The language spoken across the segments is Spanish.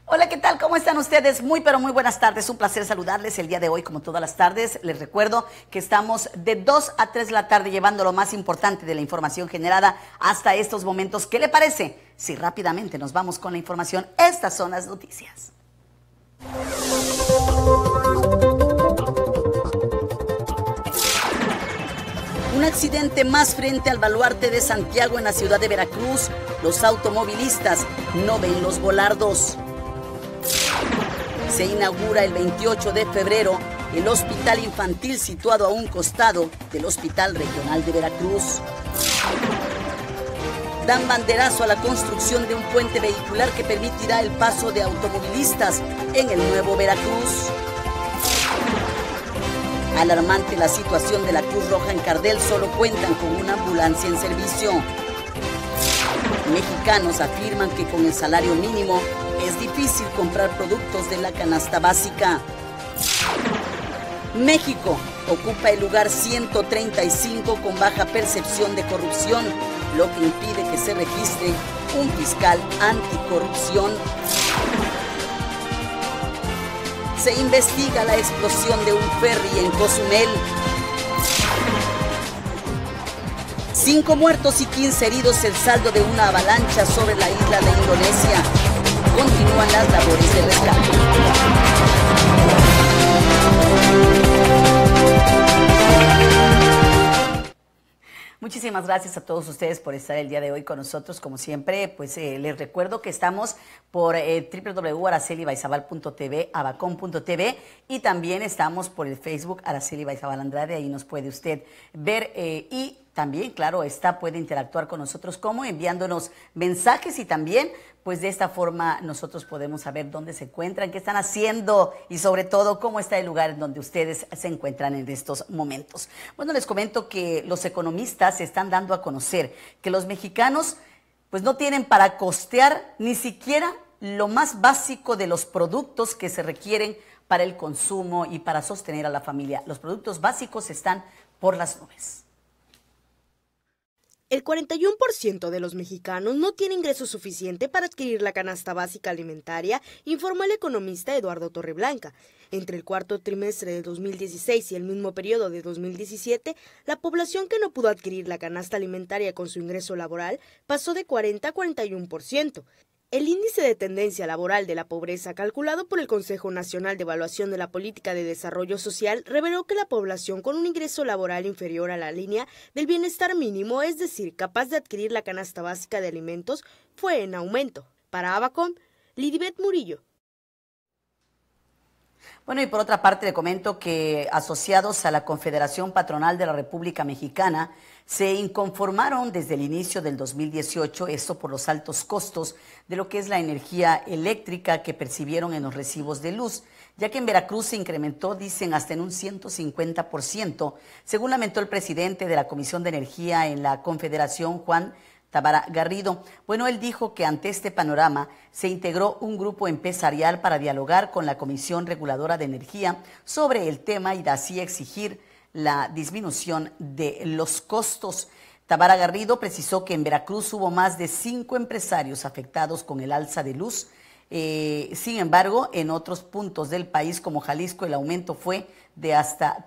Hola, ¿qué tal? ¿Cómo están ustedes? Muy, pero muy buenas tardes. Un placer saludarles el día de hoy, como todas las tardes. Les recuerdo que estamos de 2 a 3 de la tarde llevando lo más importante de la información generada hasta estos momentos. ¿Qué le parece? Si rápidamente nos vamos con la información, estas son las noticias. Un accidente más frente al baluarte de Santiago en la ciudad de Veracruz. Los automovilistas no ven los volardos. Se inaugura el 28 de febrero el hospital infantil situado a un costado del Hospital Regional de Veracruz. Dan banderazo a la construcción de un puente vehicular que permitirá el paso de automovilistas en el nuevo Veracruz. Alarmante la situación de la Cruz Roja en Cardel, solo cuentan con una ambulancia en servicio. Mexicanos afirman que con el salario mínimo es difícil comprar productos de la canasta básica. México ocupa el lugar 135 con baja percepción de corrupción, lo que impide que se registre un fiscal anticorrupción. Se investiga la explosión de un ferry en Cozumel. 5 muertos y 15 heridos el saldo de una avalancha sobre la isla de Indonesia. Continúan las labores de rescate. Muchísimas gracias a todos ustedes por estar el día de hoy con nosotros. Como siempre, pues les recuerdo que estamos por www.aracelibaizabal.tv, abacom.tv, y también estamos por el Facebook Araceli Baizabal Andrade. Ahí nos puede usted ver y también, claro, puede interactuar con nosotros como enviándonos mensajes, y también pues de esta forma nosotros podemos saber dónde se encuentran, qué están haciendo y sobre todo cómo está el lugar en donde ustedes se encuentran en estos momentos. Bueno, les comento que los economistas están dando a conocer que los mexicanos pues no tienen para costear ni siquiera lo más básico de los productos que se requieren para el consumo y para sostener a la familia. Los productos básicos están por las nubes. El 41% de los mexicanos no tiene ingreso suficiente para adquirir la canasta básica alimentaria, informó el economista Eduardo Torreblanca. Entre el cuarto trimestre de 2016 y el mismo periodo de 2017, la población que no pudo adquirir la canasta alimentaria con su ingreso laboral pasó de 40 a 41%. El índice de tendencia laboral de la pobreza, calculado por el Consejo Nacional de Evaluación de la Política de Desarrollo Social, reveló que la población con un ingreso laboral inferior a la línea del bienestar mínimo, es decir, capaz de adquirir la canasta básica de alimentos, fue en aumento. Para Abacom, Lidibet Murillo. Bueno, y por otra parte le comento que asociados a la Confederación Patronal de la República Mexicana se inconformaron desde el inicio del 2018, esto por los altos costos de lo que es la energía eléctrica que percibieron en los recibos de luz, ya que en Veracruz se incrementó, dicen, hasta en un 150%, según lamentó el presidente de la Comisión de Energía en la Confederación, Juan Tabara Garrido. Bueno, él dijo que ante este panorama se integró un grupo empresarial para dialogar con la Comisión Reguladora de Energía sobre el tema y así exigir la disminución de los costos. Tabara Garrido precisó que en Veracruz hubo más de 5 empresarios afectados con el alza de luz. Sin embargo, en otros puntos del país como Jalisco el aumento fue de hasta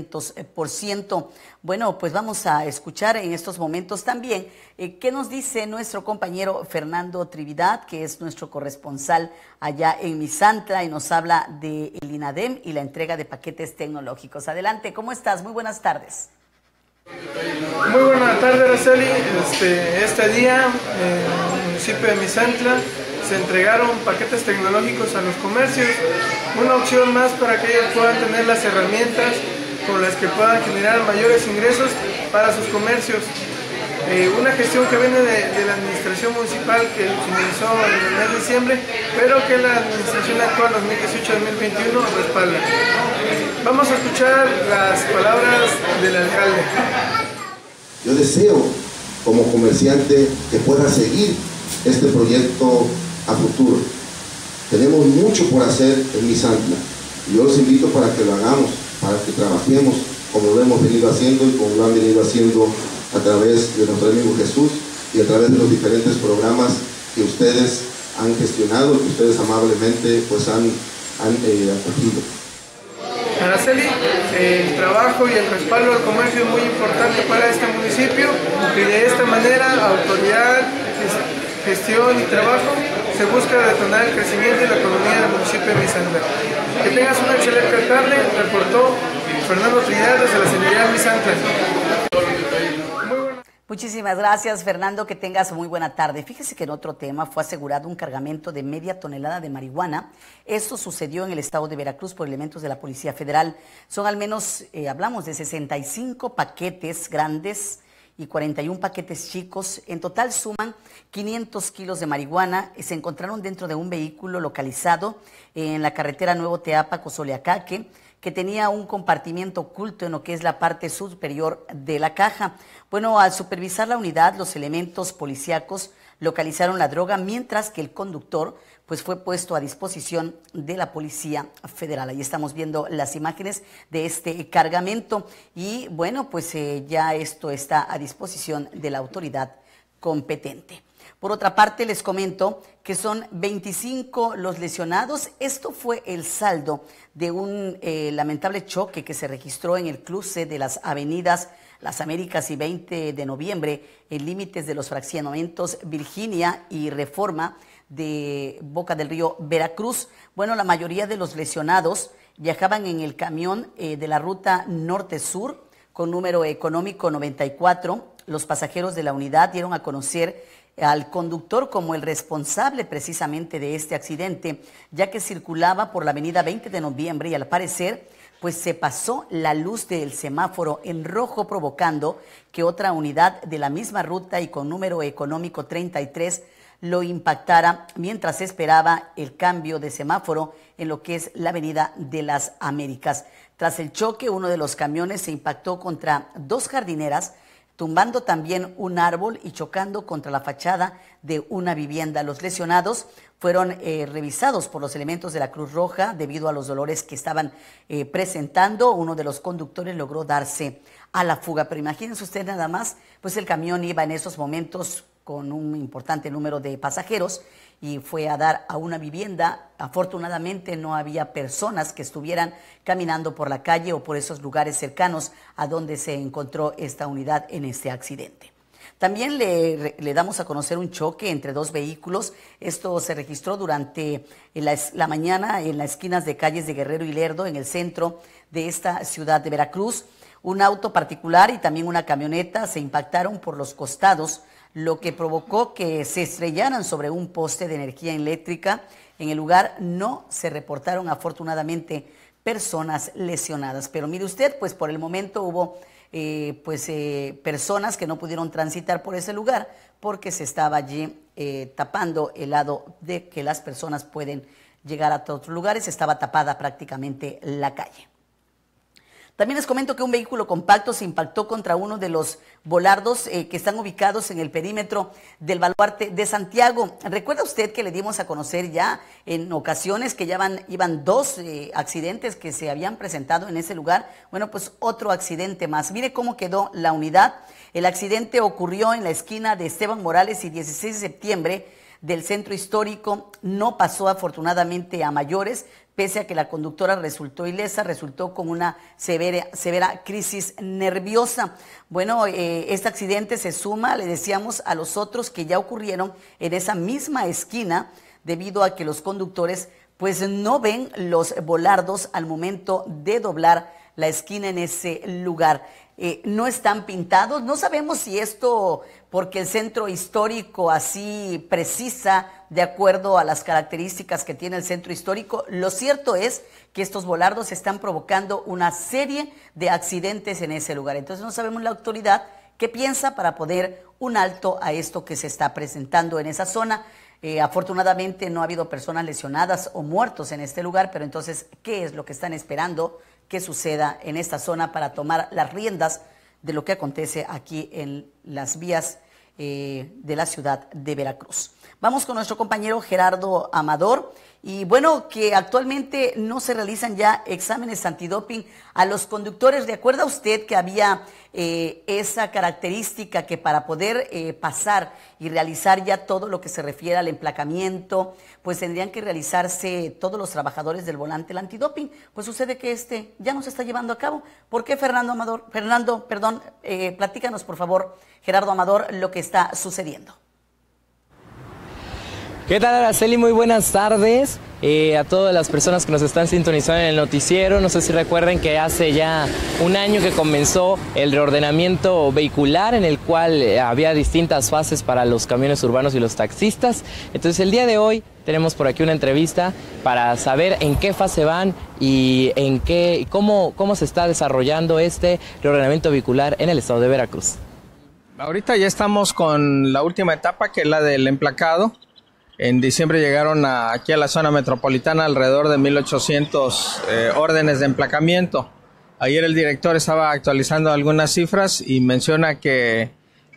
300%. Bueno, pues vamos a escuchar en estos momentos también qué nos dice nuestro compañero Fernando Trividad, que es nuestro corresponsal allá en Misantla, y nos habla del INADEM y la entrega de paquetes tecnológicos. Adelante, ¿cómo estás? Muy buenas tardes. Muy buenas tardes, Araceli. Este día en el municipio de Misantla se entregaron paquetes tecnológicos a los comercios, una opción más para que ellos puedan tener las herramientas con las que puedan generar mayores ingresos para sus comercios. Una gestión que viene de la administración municipal que finalizó en el mes de diciembre, pero que la administración actual 2018-2021 respalda. Vamos a escuchar las palabras del alcalde. Yo deseo, como comerciante, que pueda seguir este proyecto a futuro. Tenemos mucho por hacer en Misantla. Yo los invito para que lo hagamos, para que trabajemos como lo hemos venido haciendo y como lo han venido haciendo a través de nuestro amigo Jesús y a través de los diferentes programas que ustedes han gestionado, que ustedes amablemente pues han acogido. Araceli, el trabajo y el respaldo al comercio es muy importante para este municipio y de esta manera autoridad, gestión y trabajo se busca detonar el crecimiento y la economía del municipio de Misantla. Que tengas una excelente tarde, reportó Fernando Trinidad desde la Señoría Misantla. Muchísimas gracias, Fernando, que tengas muy buena tarde. Fíjese que en otro tema fue asegurado un cargamento de media tonelada de marihuana. Esto sucedió en el estado de Veracruz por elementos de la Policía Federal. Son al menos, hablamos de 65 paquetes grandes y 41 paquetes chicos. En total suman 500 kilos de marihuana. Se encontraron dentro de un vehículo localizado en la carretera Nuevo Teapa-Cozoleacaque, que tenía un compartimiento oculto en lo que es la parte superior de la caja. Bueno, al supervisar la unidad, los elementos policíacos localizaron la droga, mientras que el conductor pues fue puesto a disposición de la Policía Federal. Ahí estamos viendo las imágenes de este cargamento y bueno, pues ya esto está a disposición de la autoridad competente. Por otra parte, les comento que son 25 los lesionados. Esto fue el saldo de un lamentable choque que se registró en el cruce de las avenidas Las Américas y 20 de noviembre, en límites de los fraccionamientos Virginia y Reforma de Boca del Río, Veracruz. Bueno, la mayoría de los lesionados viajaban en el camión de la ruta norte-sur con número económico 94. Los pasajeros de la unidad dieron a conocer al conductor como el responsable precisamente de este accidente, ya que circulaba por la avenida 20 de noviembre y al parecer pues se pasó la luz del semáforo en rojo, provocando que otra unidad de la misma ruta y con número económico 33 lo impactara mientras esperaba el cambio de semáforo en lo que es la avenida de las Américas. Tras el choque, uno de los camiones se impactó contra dos jardineras, tumbando también un árbol y chocando contra la fachada de una vivienda. Los lesionados fueron revisados por los elementos de la Cruz Roja debido a los dolores que estaban presentando. Uno de los conductores logró darse a la fuga, pero imagínense usted nada más, pues el camión iba en esos momentos con un importante número de pasajeros y fue a dar a una vivienda. Afortunadamente no había personas que estuvieran caminando por la calle o por esos lugares cercanos a donde se encontró esta unidad en este accidente. También le damos a conocer un choque entre dos vehículos. Esto se registró durante la mañana en las esquinas de calles de Guerrero y Lerdo, en el centro de esta ciudad de Veracruz. Un auto particular y también una camioneta se impactaron por los costados, lo que provocó que se estrellaran sobre un poste de energía eléctrica. En el lugar no se reportaron afortunadamente personas lesionadas, pero mire usted, pues por el momento hubo personas que no pudieron transitar por ese lugar porque se estaba allí tapando el lado de que las personas pueden llegar a otros lugares. Estaba tapada prácticamente la calle. También les comento que un vehículo compacto se impactó contra uno de los volardos que están ubicados en el perímetro del Baluarte de Santiago. ¿Recuerda usted que le dimos a conocer ya en ocasiones que ya iban dos accidentes que se habían presentado en ese lugar? Bueno, pues otro accidente más. Mire cómo quedó la unidad. El accidente ocurrió en la esquina de Esteban Morales y 16 de septiembre del centro histórico. No pasó afortunadamente a mayores, pese a que la conductora resultó ilesa, resultó con una severa crisis nerviosa. Bueno, este accidente se suma, le decíamos, a los otros que ya ocurrieron en esa misma esquina, debido a que los conductores pues no ven los volardos al momento de doblar la esquina en ese lugar. No están pintados, no sabemos si esto porque el centro histórico así precisa de acuerdo a las características que tiene el centro histórico. Lo cierto es que estos volardos están provocando una serie de accidentes en ese lugar. Entonces no sabemos la autoridad qué piensa para poner un alto a esto que se está presentando en esa zona. Afortunadamente no ha habido personas lesionadas o muertos en este lugar, pero entonces, ¿qué es lo que están esperando que suceda en esta zona para tomar las riendas de lo que acontece aquí en las vías de la ciudad de Veracruz? Vamos con nuestro compañero Gerardo Amador y bueno, que actualmente no se realizan ya exámenes antidoping a los conductores. ¿Recuerda usted que había esa característica que para poder pasar y realizar ya todo lo que se refiere al emplacamiento, pues tendrían que realizarse todos los trabajadores del volante el antidoping? Pues sucede que ya no se está llevando a cabo. ¿Por qué, platícanos por favor, Gerardo Amador, lo que está sucediendo? ¿Qué tal, Araceli? Muy buenas tardes a todas las personas que nos están sintonizando en el noticiero. No sé si recuerden que hace ya un año que comenzó el reordenamiento vehicular, en el cual había distintas fases para los camiones urbanos y los taxistas. Entonces el día de hoy tenemos por aquí una entrevista para saber en qué fase van y cómo se está desarrollando este reordenamiento vehicular en el estado de Veracruz. Ahorita ya estamos con la última etapa, que es la del emplacado. En diciembre llegaron aquí a la zona metropolitana alrededor de 1,800 órdenes de emplacamiento. Ayer el director estaba actualizando algunas cifras y menciona que,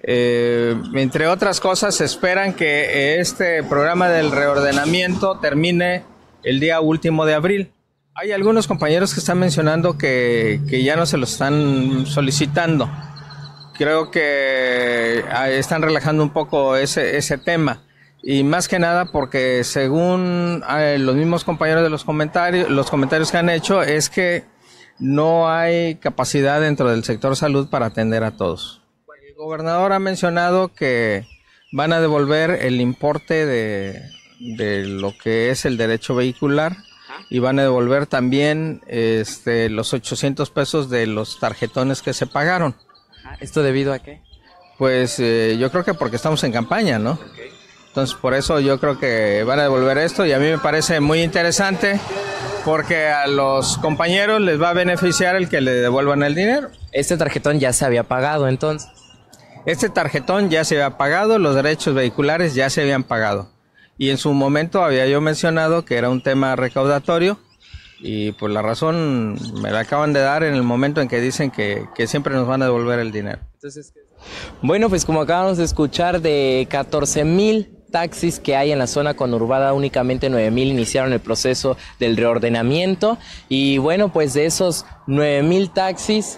entre otras cosas, esperan que este programa del reordenamiento termine el día último de abril. Hay algunos compañeros que están mencionando que ya no se lo están solicitando. Creo que están relajando un poco ese tema. Y más que nada porque según los mismos compañeros de los comentarios que han hecho, es que no hay capacidad dentro del sector salud para atender a todos. El gobernador ha mencionado que van a devolver el importe de lo que es el derecho vehicular y van a devolver también los 800 pesos de los tarjetones que se pagaron. ¿Esto debido a qué? Pues yo creo que porque estamos en campaña, ¿no? Okay. Entonces, por eso yo creo que van a devolver esto y a mí me parece muy interesante porque a los compañeros les va a beneficiar el que le devuelvan el dinero. ¿Este tarjetón ya se había pagado entonces? Este tarjetón ya se había pagado, los derechos vehiculares ya se habían pagado. Y en su momento había yo mencionado que era un tema recaudatorio y pues la razón me la acaban de dar en el momento en que dicen que siempre nos van a devolver el dinero. Entonces, bueno, pues como acabamos de escuchar, de 14,000 taxis que hay en la zona conurbada, únicamente 9,000 iniciaron el proceso del reordenamiento y bueno, pues de esos 9,000 taxis,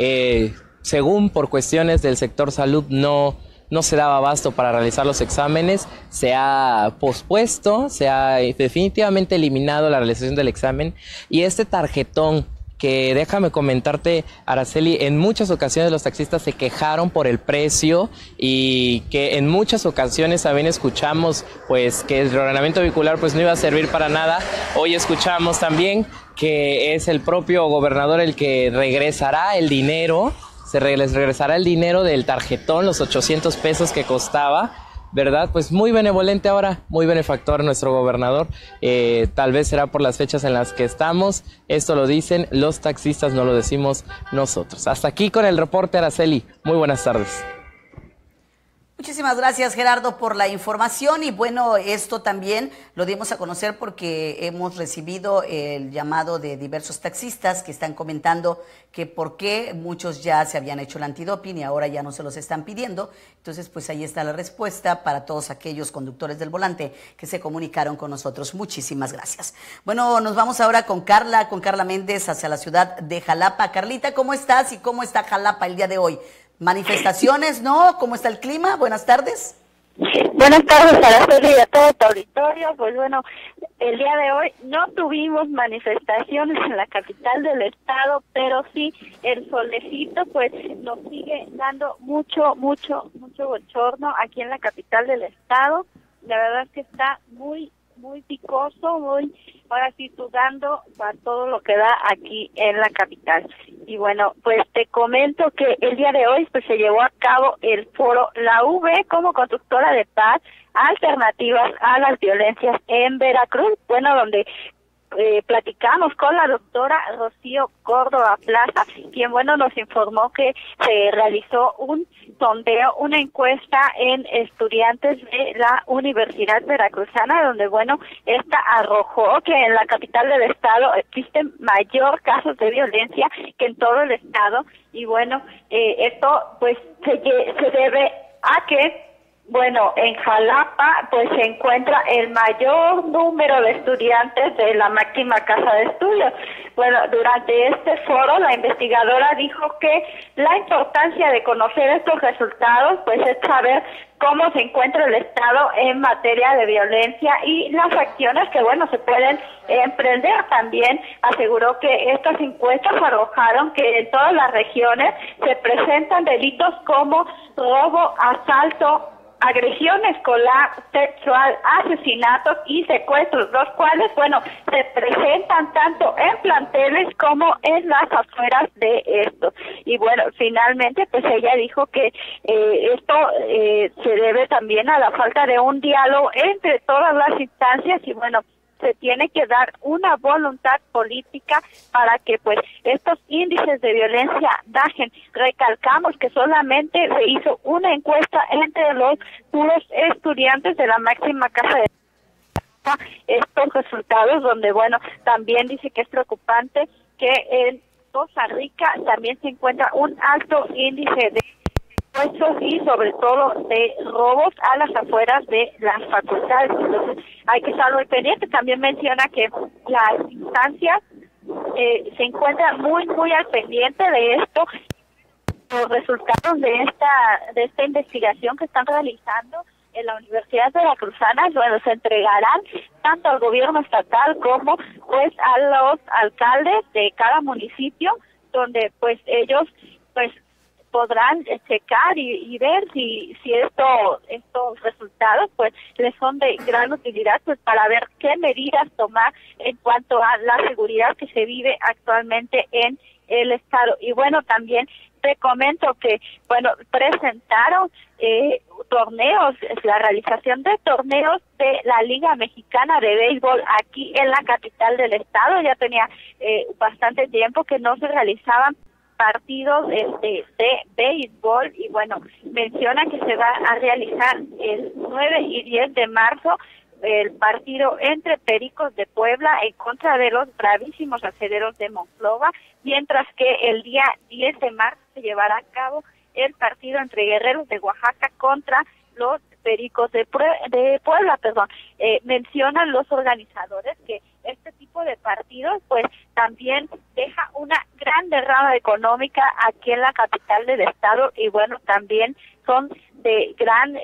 según por cuestiones del sector salud no se daba abasto para realizar los exámenes, se ha pospuesto, se ha definitivamente eliminado la realización del examen y este tarjetón que déjame comentarte, Araceli, en muchas ocasiones los taxistas se quejaron por el precio y que en muchas ocasiones también escuchamos pues que el reordenamiento vehicular pues no iba a servir para nada. Hoy escuchamos también que es el propio gobernador el que regresará el dinero, les regresará el dinero del tarjetón, los 800 pesos que costaba, ¿verdad? Pues muy benevolente ahora, muy benefactor nuestro gobernador. Tal vez será por las fechas en las que estamos. Esto lo dicen los taxistas, no lo decimos nosotros. Hasta aquí con el reporte, Araceli. Muy buenas tardes. Muchísimas gracias, Gerardo, por la información y bueno, esto también lo dimos a conocer porque hemos recibido el llamado de diversos taxistas que están comentando que por qué muchos ya se habían hecho el antidoping y ahora ya no se los están pidiendo. Entonces, pues ahí está la respuesta para todos aquellos conductores del volante que se comunicaron con nosotros. Muchísimas gracias. Bueno, nos vamos ahora con Carla Méndez hacia la ciudad de Jalapa. Carlita, ¿cómo estás y cómo está Jalapa el día de hoy? ¿Manifestaciones, no? ¿Cómo está el clima? Buenas tardes. Buenas tardes, Araceli, y a todo tu auditorio. Pues bueno, el día de hoy no tuvimos manifestaciones en la capital del estado, pero sí el solecito pues nos sigue dando mucho bochorno aquí en la capital del estado. La verdad es que está muy picoso, ahora sí sudando para todo lo que da aquí en la capital. Y bueno, pues te comento que el día de hoy pues se llevó a cabo el foro La V como constructora de paz, alternativas a las violencias en Veracruz, bueno, donde platicamos con la doctora Rocío Córdoba Plaza, quien bueno nos informó que se realizó un sondeo, una encuesta en estudiantes de la Universidad Veracruzana, donde bueno, esta arrojó que en la capital del estado existen mayor casos de violencia que en todo el estado, y bueno, esto pues se debe a que Bueno, en Jalapa pues se encuentra el mayor número de estudiantes de la máxima casa de estudios. Bueno, durante este foro la investigadora dijo que la importancia de conocer estos resultados pues es saber cómo se encuentra el Estado en materia de violencia y las acciones que, bueno, se pueden emprender. También aseguró que estas encuestas arrojaron que en todas las regiones se presentan delitos como robo, asalto, agresión escolar, sexual, asesinatos y secuestros, los cuales, bueno, se presentan tanto en planteles como en las afueras de estos. Y bueno, finalmente, pues ella dijo que esto se debe también a la falta de un diálogo entre todas las instancias y, bueno, se tiene que dar una voluntad política para que pues estos índices de violencia bajen. Recalcamos que solamente se hizo una encuesta entre los puros estudiantes de la máxima casa de estos resultados, donde bueno, también dice que es preocupante que en Costa Rica también se encuentra un alto índice de secuestros y sobre todo de robos a las afueras de las facultades. Entonces hay que estar muy pendiente. También menciona que las instancias se encuentran muy al pendiente de esto. Los resultados de esta investigación que están realizando en la Universidad Veracruzana, bueno, se entregarán tanto al gobierno estatal como pues a los alcaldes de cada municipio, donde pues ellos pues podrán checar y ver si estos resultados pues les son de gran utilidad pues para ver qué medidas tomar en cuanto a la seguridad que se vive actualmente en el estado. Y bueno, también te comento que bueno, presentaron torneos, la realización de torneos de la Liga Mexicana de Béisbol aquí en la capital del estado. Ya tenía bastante tiempo que no se realizaban partidos de béisbol y bueno, menciona que se va a realizar el 9 y 10 de marzo el partido entre Pericos de Puebla en contra de los bravísimos Acereros de Monclova, mientras que el día 10 de marzo se llevará a cabo el partido entre Guerreros de Oaxaca contra los Pericos de Puebla, mencionan los organizadores que este tipo de partidos pues también deja una gran derrama económica aquí en la capital del estado y bueno, también son de gran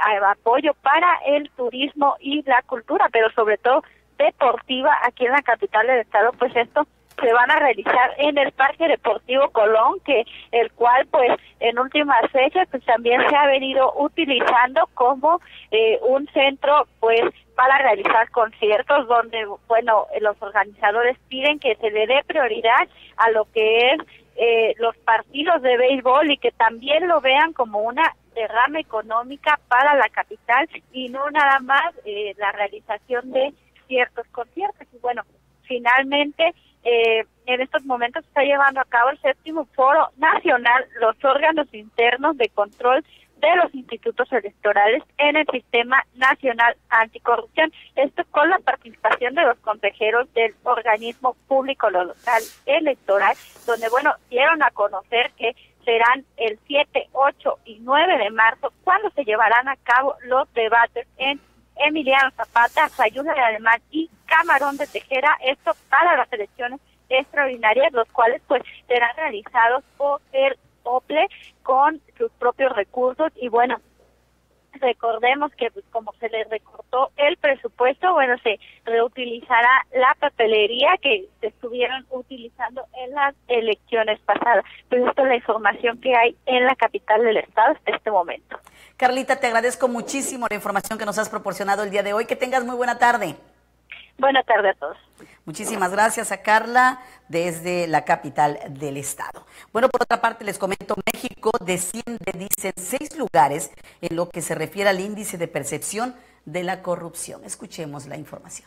apoyo para el turismo y la cultura, pero sobre todo deportiva aquí en la capital del estado. Pues esto se van a realizar en el Parque Deportivo Colón, que el cual pues en últimas fechas pues también se ha venido utilizando como un centro pues para realizar conciertos, donde bueno, los organizadores piden que se le dé prioridad a lo que es los partidos de béisbol y que también lo vean como una derrama económica para la capital y no nada más la realización de ciertos conciertos. Y bueno, finalmente en estos momentos se está llevando a cabo el 7º Foro Nacional, los órganos internos de control de los institutos electorales en el Sistema Nacional Anticorrupción. Esto con la participación de los consejeros del organismo público local electoral, donde, bueno, dieron a conocer que serán el 7, 8 y 9 de marzo cuando se llevarán a cabo los debates en Emiliano Zapata, Sayula de Alemán y Camarón de Tejera, esto para las elecciones extraordinarias, los cuales pues serán realizados por el OPLE con sus propios recursos. Y bueno, recordemos que pues, como se les recortó el presupuesto, bueno, se reutilizará la papelería que se estuvieron utilizando en las elecciones pasadas. Pues esto es la información que hay en la capital del estado hasta este momento. Carlita, te agradezco muchísimo la información que nos has proporcionado el día de hoy. Que tengas muy buena tarde. Buena tarde a todos. Muchísimas gracias a Carla desde la capital del estado. Bueno, por otra parte les comento, México desciende, dicen, 6 lugares en lo que se refiere al índice de percepción de la corrupción. Escuchemos la información.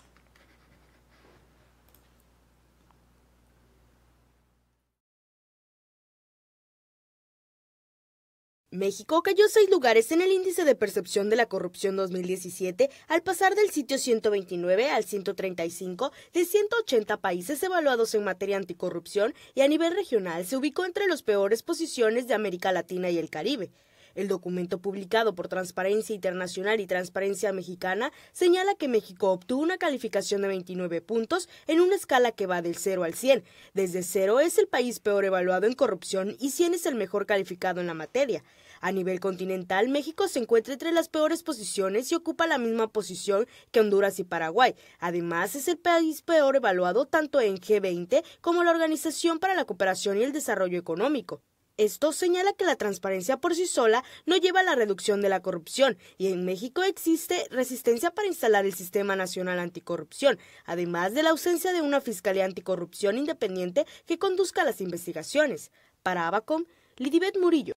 México cayó 6 lugares en el índice de percepción de la corrupción 2017 al pasar del sitio 129 al 135 de 180 países evaluados en materia anticorrupción y a nivel regional se ubicó entre las peores posiciones de América Latina y el Caribe. El documento publicado por Transparencia Internacional y Transparencia Mexicana señala que México obtuvo una calificación de 29 puntos en una escala que va del 0 al 100. Desde 0 es el país peor evaluado en corrupción y 100 es el mejor calificado en la materia. A nivel continental, México se encuentra entre las peores posiciones y ocupa la misma posición que Honduras y Paraguay. Además, es el país peor evaluado tanto en G20 como la Organización para la Cooperación y el Desarrollo Económico. Esto señala que la transparencia por sí sola no lleva a la reducción de la corrupción y en México existe resistencia para instalar el Sistema Nacional Anticorrupción, además de la ausencia de una Fiscalía Anticorrupción independiente que conduzca las investigaciones. Para Abacom, Lidibet Murillo.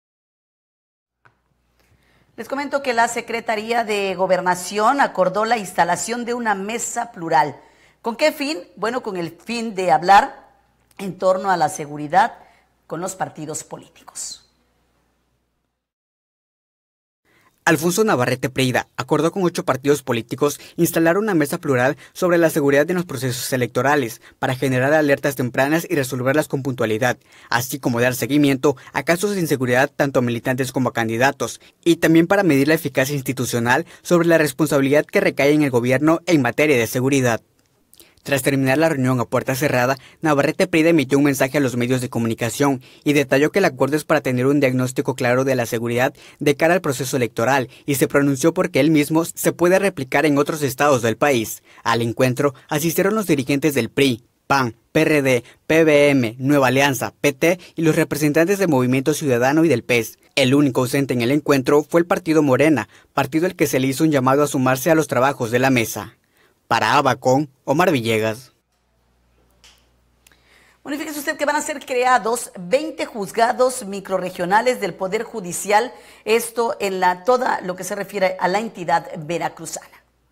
Les comento que la Secretaría de Gobernación acordó la instalación de una mesa plural. ¿Con qué fin? Bueno, con el fin de hablar en torno a la seguridad con los partidos políticos. Alfonso Navarrete Prida acordó con 8 partidos políticos instalar una mesa plural sobre la seguridad en los procesos electorales para generar alertas tempranas y resolverlas con puntualidad, así como dar seguimiento a casos de inseguridad tanto a militantes como a candidatos, y también para medir la eficacia institucional sobre la responsabilidad que recae en el gobierno en materia de seguridad. Tras terminar la reunión a puerta cerrada, Navarrete Prida emitió un mensaje a los medios de comunicación y detalló que el acuerdo es para tener un diagnóstico claro de la seguridad de cara al proceso electoral y se pronunció porque él mismo se puede replicar en otros estados del país. Al encuentro asistieron los dirigentes del PRI, PAN, PRD, PBM, Nueva Alianza, PT y los representantes del Movimiento Ciudadano y del PES. El único ausente en el encuentro fue el partido Morena, partido al que se le hizo un llamado a sumarse a los trabajos de la mesa. Para Abacom, Omar Villegas. Bueno, fíjese usted que van a ser creados 20 juzgados microrregionales del Poder Judicial, esto en toda lo que se refiere a la entidad veracruzana.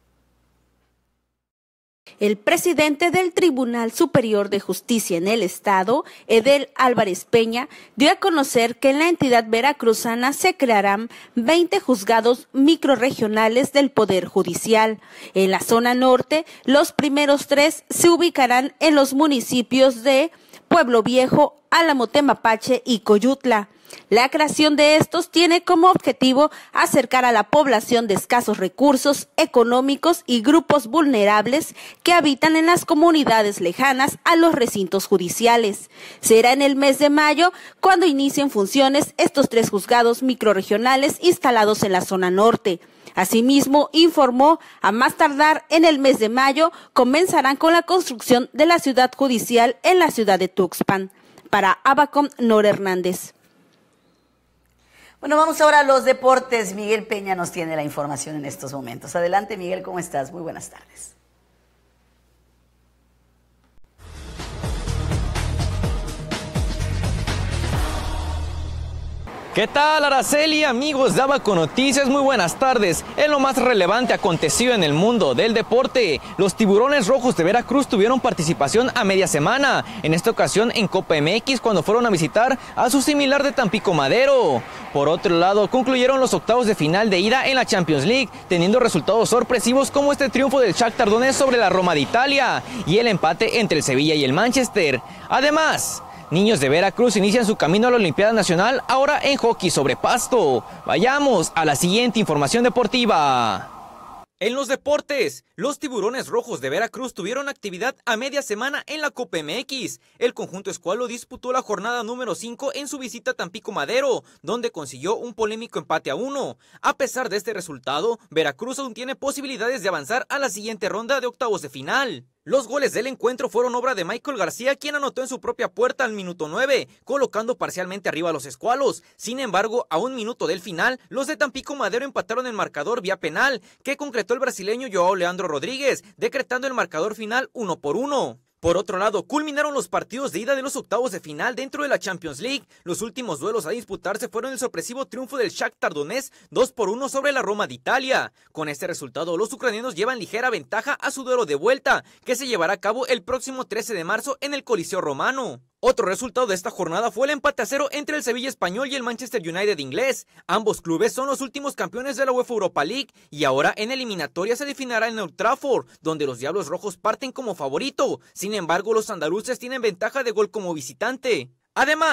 El presidente del Tribunal Superior de Justicia en el Estado, Edel Álvarez Peña, dio a conocer que en la entidad veracruzana se crearán 20 juzgados microrregionales del Poder Judicial. En la zona norte, los primeros 3 se ubicarán en los municipios de Pueblo Viejo, Álamo Temapache y Coyutla. La creación de estos tiene como objetivo acercar a la población de escasos recursos económicos y grupos vulnerables que habitan en las comunidades lejanas a los recintos judiciales. Será en el mes de mayo cuando inicien funciones estos 3 juzgados microrregionales instalados en la zona norte. Asimismo, informó, a más tardar en el mes de mayo comenzarán con la construcción de la ciudad judicial en la ciudad de Tuxpan. Para Abacom, Nora Hernández. Bueno, vamos ahora a los deportes. Miguel Peña nos tiene la información en estos momentos. Adelante, Miguel, ¿cómo estás? Muy buenas tardes. ¿Qué tal, Araceli? Amigos de Abaco Noticias, muy buenas tardes. En lo más relevante acontecido en el mundo del deporte, los Tiburones Rojos de Veracruz tuvieron participación a media semana, en esta ocasión en Copa MX, cuando fueron a visitar a su similar de Tampico Madero. Por otro lado, concluyeron los octavos de final de ida en la Champions League, teniendo resultados sorpresivos como este triunfo del Shakhtar Donetsk sobre la Roma de Italia y el empate entre el Sevilla y el Manchester. Además, niños de Veracruz inician su camino a la Olimpiada Nacional, ahora en hockey sobre pasto. Vayamos a la siguiente información deportiva. En los deportes, los Tiburones Rojos de Veracruz tuvieron actividad a media semana en la Copa MX. El conjunto escualo disputó la jornada número 5 en su visita a Tampico Madero, donde consiguió un polémico empate a 1. A pesar de este resultado, Veracruz aún tiene posibilidades de avanzar a la siguiente ronda de octavos de final. Los goles del encuentro fueron obra de Michael García, quien anotó en su propia puerta al minuto 9, colocando parcialmente arriba a los escualos. Sin embargo, a un minuto del final, los de Tampico Madero empataron el marcador vía penal, que concretó el brasileño Joao Leandro Rodríguez, decretando el marcador final 1-1. Por otro lado, culminaron los partidos de ida de los octavos de final dentro de la Champions League. Los últimos duelos a disputarse fueron el sorpresivo triunfo del Shakhtar Donetsk 2-1 sobre la Roma de Italia. Con este resultado, los ucranianos llevan ligera ventaja a su duelo de vuelta, que se llevará a cabo el próximo 13 de marzo en el Coliseo Romano. Otro resultado de esta jornada fue el empate a 0 entre el Sevilla español y el Manchester United inglés. Ambos clubes son los últimos campeones de la UEFA Europa League y ahora en eliminatoria se definirá en Old Trafford, donde los Diablos Rojos parten como favorito. Sin embargo, los andaluces tienen ventaja de gol como visitante. Además,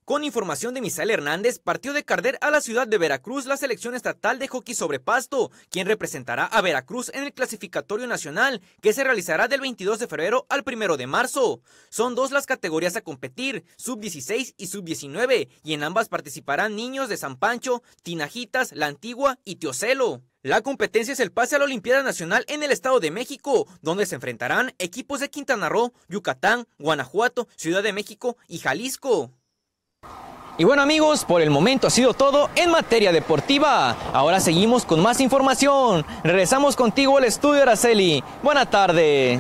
Con información de Misael Hernández, partió de Carder a la ciudad de Veracruz la selección estatal de hockey sobre pasto, quien representará a Veracruz en el clasificatorio nacional, que se realizará del 22 de febrero al 1 de marzo. Son 2 las categorías a competir, sub-16 y sub-19, y en ambas participarán niños de San Pancho, Tinajitas, La Antigua y Teocelo. La competencia es el pase a la Olimpiada Nacional en el Estado de México, donde se enfrentarán equipos de Quintana Roo, Yucatán, Guanajuato, Ciudad de México y Jalisco. Y bueno amigos, por el momento ha sido todo en materia deportiva. Ahora seguimos con más información. Regresamos contigo al estudio, Araceli. Buena tarde.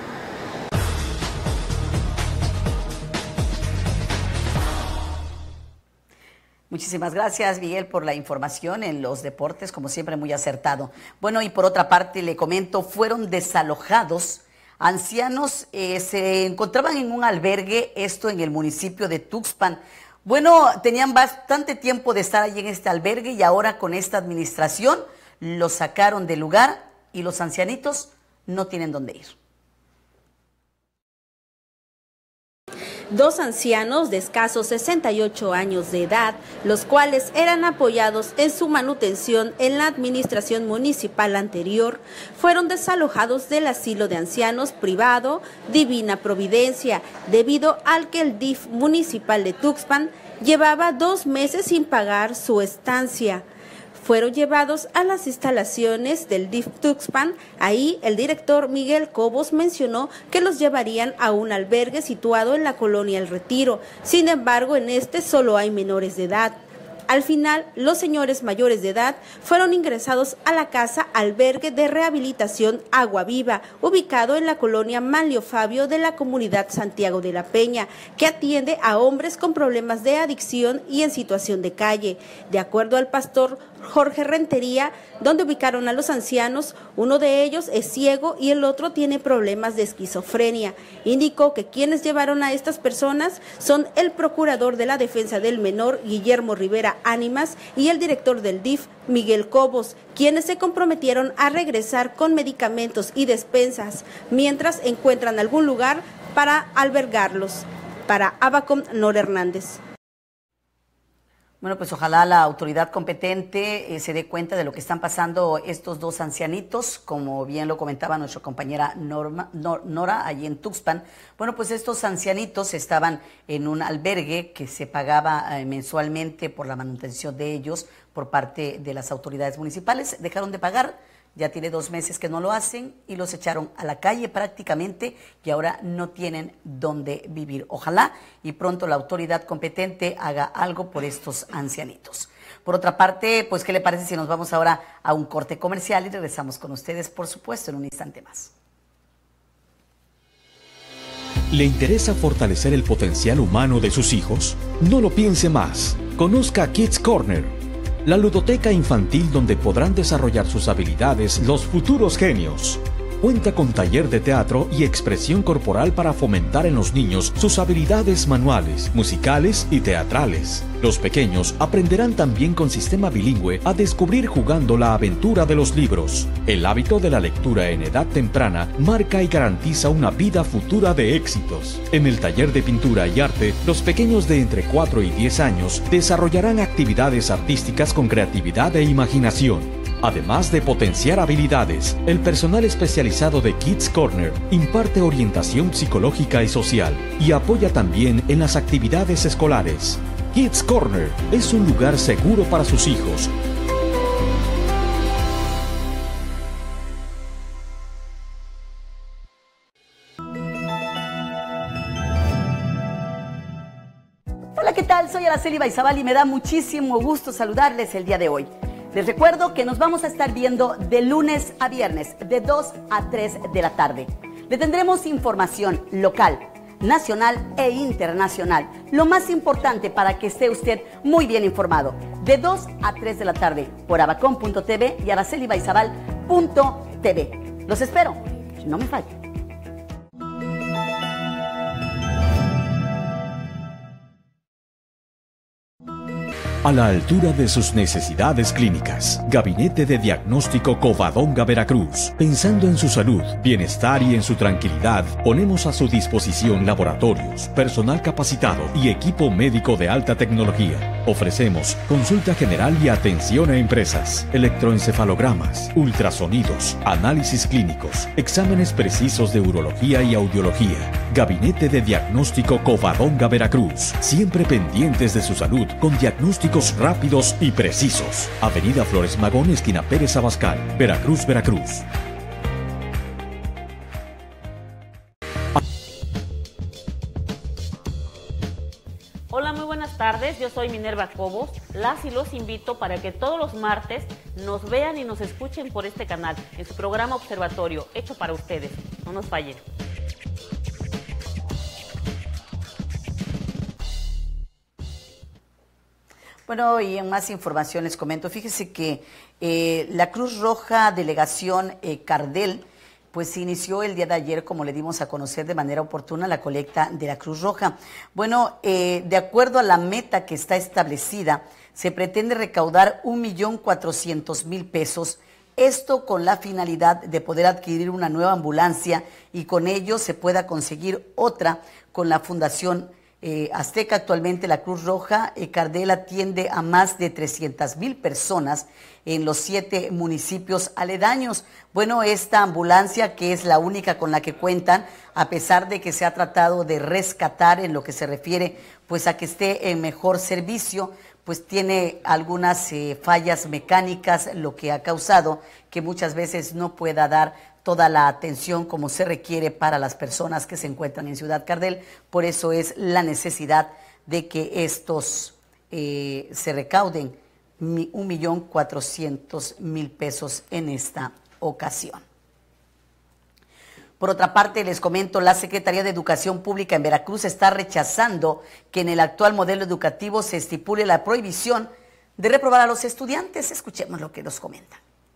Muchísimas gracias, Miguel, por la información en los deportes, como siempre muy acertado. Bueno, y por otra parte le comento, fueron desalojados ancianos, se encontraban en un albergue, esto en el municipio de Tuxpan. Bueno, tenían bastante tiempo de estar allí en este albergue y ahora con esta administración los sacaron del lugar y los ancianitos no tienen dónde ir. 2 ancianos de escasos 68 años de edad, los cuales eran apoyados en su manutención en la administración municipal anterior, fueron desalojados del asilo de ancianos privado Divina Providencia, debido al que el DIF municipal de Tuxpan llevaba 2 meses sin pagar su estancia. Fueron llevados a las instalaciones del DIF Tuxpan. Ahí el director Miguel Cobos mencionó que los llevarían a un albergue situado en la colonia El Retiro. Sin embargo, en este solo hay menores de edad. Al final, los señores mayores de edad fueron ingresados a la casa albergue de rehabilitación Agua Viva, ubicado en la colonia Manlio Fabio de la comunidad Santiago de la Peña, que atiende a hombres con problemas de adicción y en situación de calle. De acuerdo al pastor Jorge Rentería, donde ubicaron a los ancianos, uno de ellos es ciego y el otro tiene problemas de esquizofrenia. Indicó que quienes llevaron a estas personas son el procurador de la defensa del menor, Guillermo Rivera Ánimas, y el director del DIF, Miguel Cobos, quienes se comprometieron a regresar con medicamentos y despensas, mientras encuentran algún lugar para albergarlos. Para Abacom, Nora Hernández. Bueno, pues ojalá la autoridad competente se dé cuenta de lo que están pasando estos 2 ancianitos, como bien lo comentaba nuestra compañera Nora, allí en Tuxpan. Bueno, pues estos ancianitos estaban en un albergue que se pagaba mensualmente por la manutención de ellos por parte de las autoridades municipales. Dejaron de pagar. Ya tiene 2 meses que no lo hacen y los echaron a la calle prácticamente y ahora no tienen dónde vivir. Ojalá y pronto la autoridad competente haga algo por estos ancianitos. Por otra parte, pues, ¿qué le parece si nos vamos ahora a un corte comercial y regresamos con ustedes, por supuesto, en un instante más? ¿Le interesa fortalecer el potencial humano de sus hijos? No lo piense más. Conozca Kids Corner, la ludoteca infantil donde podrán desarrollar sus habilidades los futuros genios. Cuenta con taller de teatro y expresión corporal para fomentar en los niños sus habilidades manuales, musicales y teatrales. Los pequeños aprenderán también con sistema bilingüe a descubrir jugando la aventura de los libros. El hábito de la lectura en edad temprana marca y garantiza una vida futura de éxitos. En el taller de pintura y arte, los pequeños de entre 4 y 10 años desarrollarán actividades artísticas con creatividad e imaginación. Además de potenciar habilidades, el personal especializado de Kids Corner imparte orientación psicológica y social y apoya también en las actividades escolares. Kids Corner es un lugar seguro para sus hijos. Hola, ¿qué tal? Soy Araceli Baizabal y me da muchísimo gusto saludarles el día de hoy. Les recuerdo que nos vamos a estar viendo de lunes a viernes, de 2 a 3 de la tarde. Le tendremos información local, nacional e internacional. Lo más importante para que esté usted muy bien informado. De 2 a 3 de la tarde por abacom.tv y aracelibaizabal.tv. Los espero. No me fallen. a la altura de sus necesidades clínicas. Gabinete de Diagnóstico Covadonga Veracruz. Pensando en su salud, bienestar y en su tranquilidad, ponemos a su disposición laboratorios, personal capacitado y equipo médico de alta tecnología. Ofrecemos consulta general y atención a empresas, electroencefalogramas, ultrasonidos, análisis clínicos, exámenes precisos de urología y audiología. Gabinete de Diagnóstico Covadonga Veracruz. Siempre pendientes de su salud con diagnósticos rápidos y precisos. Avenida Flores Magón, esquina Pérez Abascal, Veracruz, Veracruz. Hola, muy buenas tardes. Yo soy Minerva Cobos. Las y los invito para que todos los martes nos vean y nos escuchen por este canal, en su programa Observatorio, hecho para ustedes. No nos fallen. Bueno, y en más información les comento, fíjese que la Cruz Roja Delegación Cardel, pues inició el día de ayer, como le dimos a conocer de manera oportuna, la colecta de la Cruz Roja. Bueno, de acuerdo a la meta que está establecida, se pretende recaudar 1.400.000 pesos, esto con la finalidad de poder adquirir una nueva ambulancia y con ello se pueda conseguir otra con la Fundación Azteca. Actualmente la Cruz Roja Cardel atiende a más de 300,000 personas en los 7 municipios aledaños. Bueno, esta ambulancia, que es la única con la que cuentan, a pesar de que se ha tratado de rescatar en lo que se refiere pues a que esté en mejor servicio, pues tiene algunas fallas mecánicas, lo que ha causado que muchas veces no pueda dar toda la atención como se requiere para las personas que se encuentran en Ciudad Cardel. Por eso es la necesidad de que estos se recauden 1.400.000 pesos en esta ocasión. Por otra parte, les comento, la Secretaría de Educación Pública en Veracruz está rechazando que en el actual modelo educativo se estipule la prohibición de reprobar a los estudiantes. Escuchemos lo que nos comentan.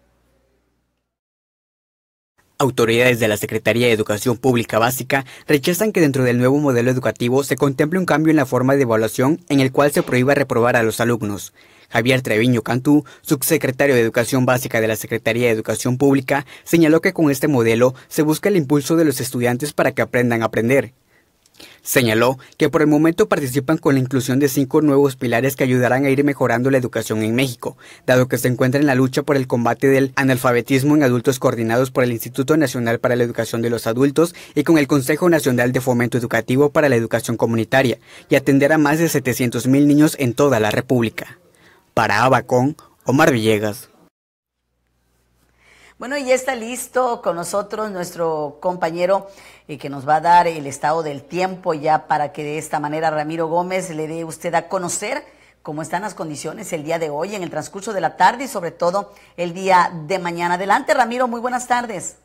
Autoridades de la Secretaría de Educación Pública Básica rechazan que dentro del nuevo modelo educativo se contemple un cambio en la forma de evaluación en el cual se prohíba reprobar a los alumnos. Javier Treviño Cantú, subsecretario de Educación Básica de la Secretaría de Educación Pública, señaló que con este modelo se busca el impulso de los estudiantes para que aprendan a aprender. Señaló que por el momento participan con la inclusión de 5 nuevos pilares que ayudarán a ir mejorando la educación en México, dado que se encuentra en la lucha por el combate del analfabetismo en adultos coordinados por el Instituto Nacional para la Educación de los Adultos y con el Consejo Nacional de Fomento Educativo para la Educación Comunitaria, y atender a más de 700,000 niños en toda la República. Para Abacón, Omar Villegas. Bueno, y ya está listo con nosotros nuestro compañero que nos va a dar el estado del tiempo, ya para que de esta manera Ramiro Gómez le dé usted a conocer cómo están las condiciones el día de hoy, en el transcurso de la tarde y sobre todo el día de mañana. Adelante, Ramiro, muy buenas tardes.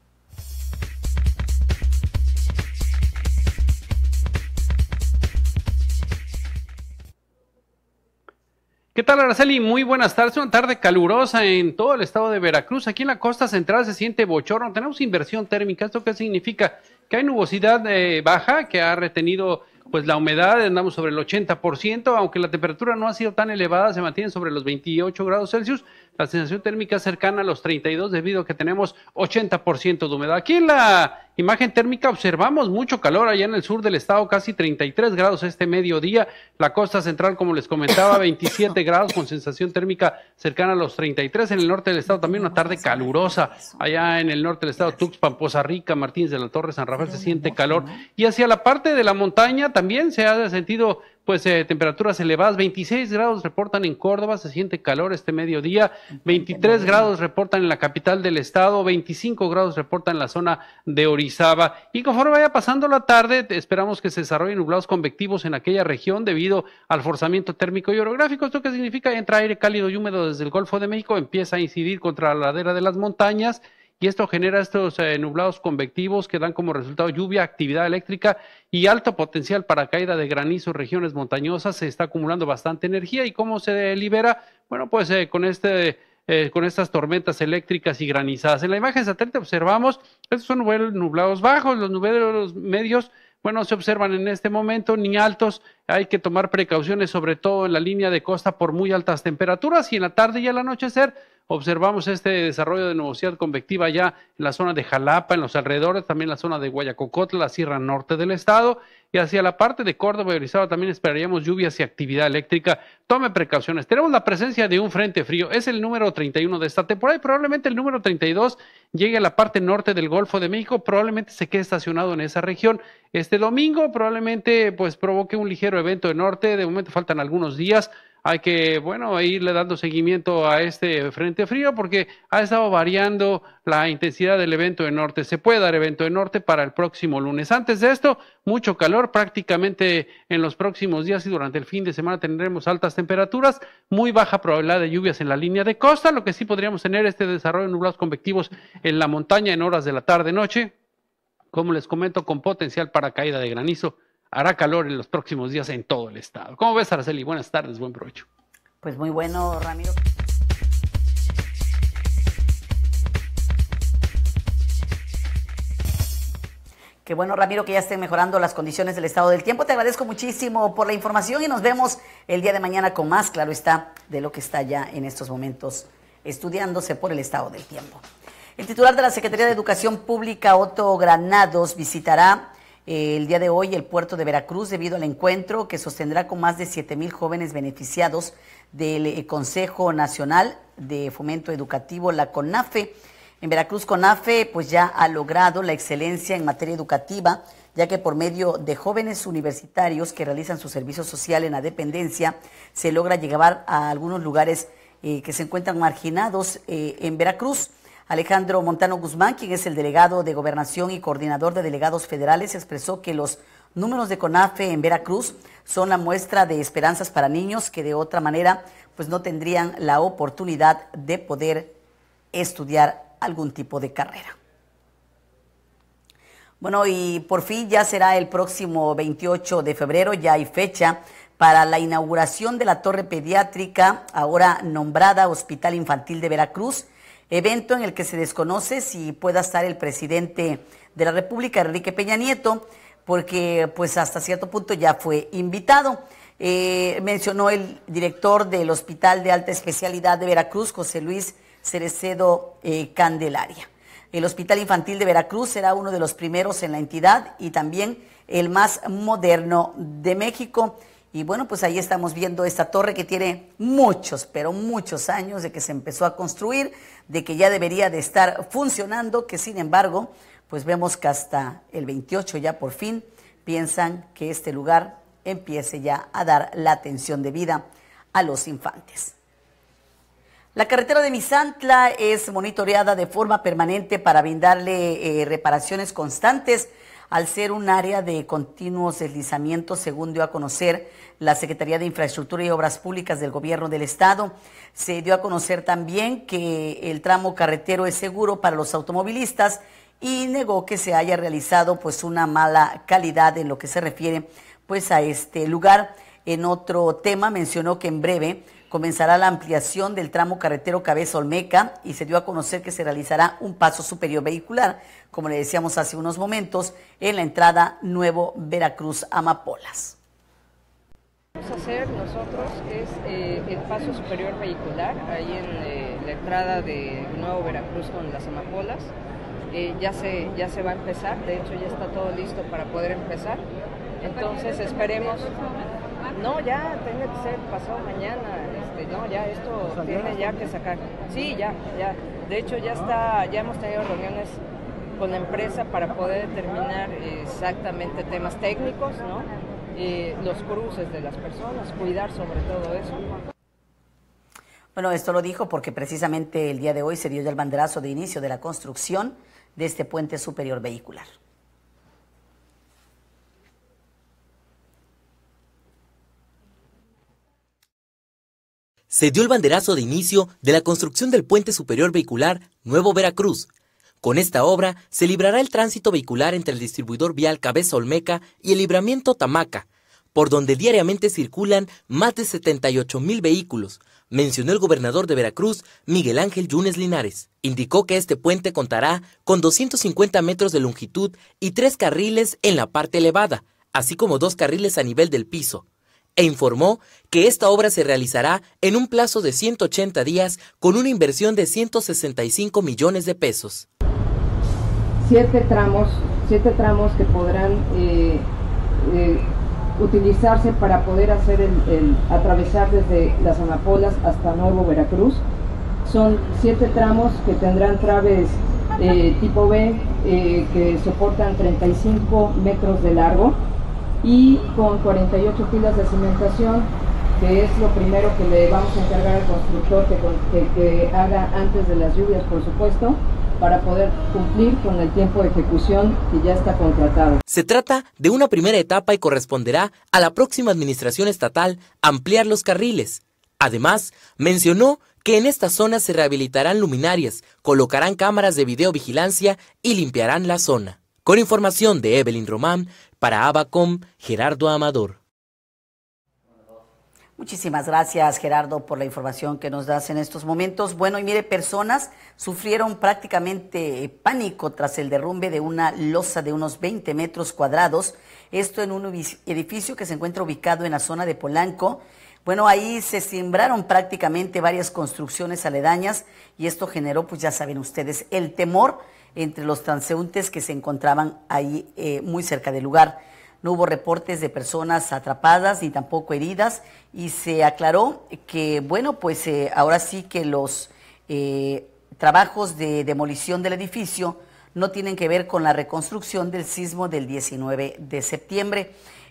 ¿Qué tal, Araceli? Muy buenas tardes. Una tarde calurosa en todo el estado de Veracruz. Aquí en la costa central se siente bochorno. Tenemos inversión térmica. ¿Esto qué significa? Que hay nubosidad baja que ha retenido pues la humedad. Andamos sobre el 80%, aunque la temperatura no ha sido tan elevada, se mantiene sobre los 28 grados Celsius. La sensación térmica cercana a los 32 debido a que tenemos 80% de humedad. Aquí en la imagen térmica observamos mucho calor allá en el sur del estado, casi 33 grados este mediodía. La costa central, como les comentaba, 27 grados con sensación térmica cercana a los 33. En el norte del estado también una tarde calurosa. Allá en el norte del estado, Tuxpan, Poza Rica, Martínez de la Torre, San Rafael, se siente calor. Y hacia la parte de la montaña también se ha sentido pues temperaturas elevadas. 26 grados reportan en Córdoba, se siente calor este mediodía. 23 grados reportan en la capital del estado, 25 grados reportan en la zona de Orizaba. Y conforme vaya pasando la tarde, esperamos que se desarrollen nublados convectivos en aquella región debido al forzamiento térmico y orográfico. ¿Esto qué significa? Entra aire cálido y húmedo desde el Golfo de México, empieza a incidir contra la ladera de las montañas, y esto genera estos nublados convectivos que dan como resultado lluvia, actividad eléctrica y alto potencial para caída de granizo en regiones montañosas. Se está acumulando bastante energía. ¿Y cómo se libera? Bueno, pues con estas tormentas eléctricas y granizadas. En la imagen satélite observamos, estos son nublados bajos, los nublados medios bueno, no se observan en este momento ni altos. Hay que tomar precauciones, sobre todo en la línea de costa, por muy altas temperaturas, y en la tarde y al anochecer observamos este desarrollo de nubosidad convectiva ya en la zona de Jalapa, en los alrededores, también la zona de Guayacocotla, la sierra norte del estado, y hacia la parte de Córdoba y Orizaba también esperaríamos lluvias y actividad eléctrica. Tome precauciones. Tenemos la presencia de un frente frío, es el número 31 de esta temporada, y probablemente el número 32 llegue a la parte norte del Golfo de México, probablemente se quede estacionado en esa región. Este domingo probablemente pues provoque un ligero evento de norte, de momento faltan algunos días. Hay que, bueno, irle dando seguimiento a este frente frío porque ha estado variando la intensidad del evento de norte. Se puede dar evento de norte para el próximo lunes. Antes de esto, mucho calor, prácticamente en los próximos días y durante el fin de semana tendremos altas temperaturas, muy baja probabilidad de lluvias en la línea de costa, lo que sí podríamos tener este desarrollo de nublados convectivos en la montaña en horas de la tarde-noche, como les comento, con potencial para caída de granizo. Hará calor en los próximos días en todo el estado. ¿Cómo ves, Araceli? Buenas tardes, buen provecho. Pues muy bueno, Ramiro. Qué bueno, Ramiro, que ya estén mejorando las condiciones del estado del tiempo. Te agradezco muchísimo por la información y nos vemos el día de mañana con más, claro está, de lo que está ya en estos momentos estudiándose por el estado del tiempo. El titular de la Secretaría de Educación Pública, Otto Granados, visitará el día de hoy el puerto de Veracruz debido al encuentro que sostendrá con más de 7,000 jóvenes beneficiados del Consejo Nacional de Fomento Educativo, la CONAFE. En Veracruz, CONAFE pues ya ha logrado la excelencia en materia educativa, ya que por medio de jóvenes universitarios que realizan su servicio social en la dependencia, se logra llegar a algunos lugares que se encuentran marginados en Veracruz. Alejandro Montano Guzmán, quien es el delegado de Gobernación y coordinador de delegados federales, expresó que los números de CONAFE en Veracruz son la muestra de esperanzas para niños que de otra manera pues no tendrían la oportunidad de poder estudiar algún tipo de carrera. Bueno, y por fin ya será el próximo 28 de febrero, ya hay fecha para la inauguración de la torre pediátrica, ahora nombrada Hospital Infantil de Veracruz, evento en el que se desconoce si pueda estar el presidente de la República, Enrique Peña Nieto, porque pues hasta cierto punto ya fue invitado. Mencionó el director del Hospital de Alta Especialidad de Veracruz, José Luis Cerecedo Candelaria. El Hospital Infantil de Veracruz será uno de los primeros en la entidad y también el más moderno de México. Y bueno, pues ahí estamos viendo esta torre que tiene muchos, pero muchos años de que se empezó a construir, de que ya debería de estar funcionando, que sin embargo, pues vemos que hasta el 28 ya por fin piensan que este lugar empiece ya a dar la atención debida a los infantes. La carretera de Misantla es monitoreada de forma permanente para brindarle reparaciones constantes al ser un área de continuos deslizamientos, según dio a conocer la Secretaría de Infraestructura y Obras Públicas del Gobierno del Estado. Se dio a conocer también que el tramo carretero es seguro para los automovilistas y negó que se haya realizado pues una mala calidad en lo que se refiere pues a este lugar. En otro tema mencionó que en breve comenzará la ampliación del tramo carretero Cabeza Olmeca y se dio a conocer que se realizará un paso superior vehicular, como le decíamos hace unos momentos, en la entrada Nuevo Veracruz Amapolas. Lo que vamos a hacer nosotros es el paso superior vehicular, ahí en la entrada de Nuevo Veracruz con las Amapolas. Ya se va a empezar, de hecho ya está todo listo para poder empezar. Entonces esperemos, no, ya tiene que ser pasado mañana, no, ya esto tiene ya que sacar. Sí, ya, de hecho ya hemos tenido reuniones con la empresa para poder determinar exactamente temas técnicos, ¿no? Los cruces de las personas, cuidar sobre todo eso. Bueno, esto lo dijo porque precisamente el día de hoy se dio ya el banderazo de inicio de la construcción de este puente superior vehicular. Se dio el banderazo de inicio de la construcción del puente superior vehicular Nuevo Veracruz. Con esta obra se librará el tránsito vehicular entre el distribuidor vial Cabeza Olmeca y el libramiento Tamaca, por donde diariamente circulan más de 78,000 vehículos, mencionó el gobernador de Veracruz, Miguel Ángel Yunes Linares. Indicó que este puente contará con 250 metros de longitud y 3 carriles en la parte elevada, así como 2 carriles a nivel del piso. E informó que esta obra se realizará en un plazo de 180 días con una inversión de 165 millones de pesos. 7 tramos que podrán utilizarse para poder hacer atravesar desde las Amapolas hasta Nuevo Veracruz. Son 7 tramos que tendrán traves tipo B que soportan 35 metros de largo y con 48 pilas de cimentación, que es lo primero que le vamos a encargar al constructor que haga antes de las lluvias, por supuesto, para poder cumplir con el tiempo de ejecución que ya está contratado. Se trata de una primera etapa y corresponderá a la próxima administración estatal ampliar los carriles. Además, mencionó que en esta zona se rehabilitarán luminarias, colocarán cámaras de videovigilancia y limpiarán la zona. Con información de Evelyn Román, para Abacom, Gerardo Amador. Muchísimas gracias, Gerardo, por la información que nos das en estos momentos. Bueno, y mire, personas sufrieron prácticamente pánico tras el derrumbe de una losa de unos 20 metros cuadrados. Esto en un edificio que se encuentra ubicado en la zona de Polanco. Bueno, ahí se sembraron prácticamente varias construcciones aledañas y esto generó, pues ya saben ustedes, el temor entre los transeúntes que se encontraban ahí muy cerca del lugar. No hubo reportes de personas atrapadas ni tampoco heridas y se aclaró que, bueno, pues ahora sí que los trabajos de demolición del edificio no tienen que ver con la reconstrucción del sismo del 19 de septiembre.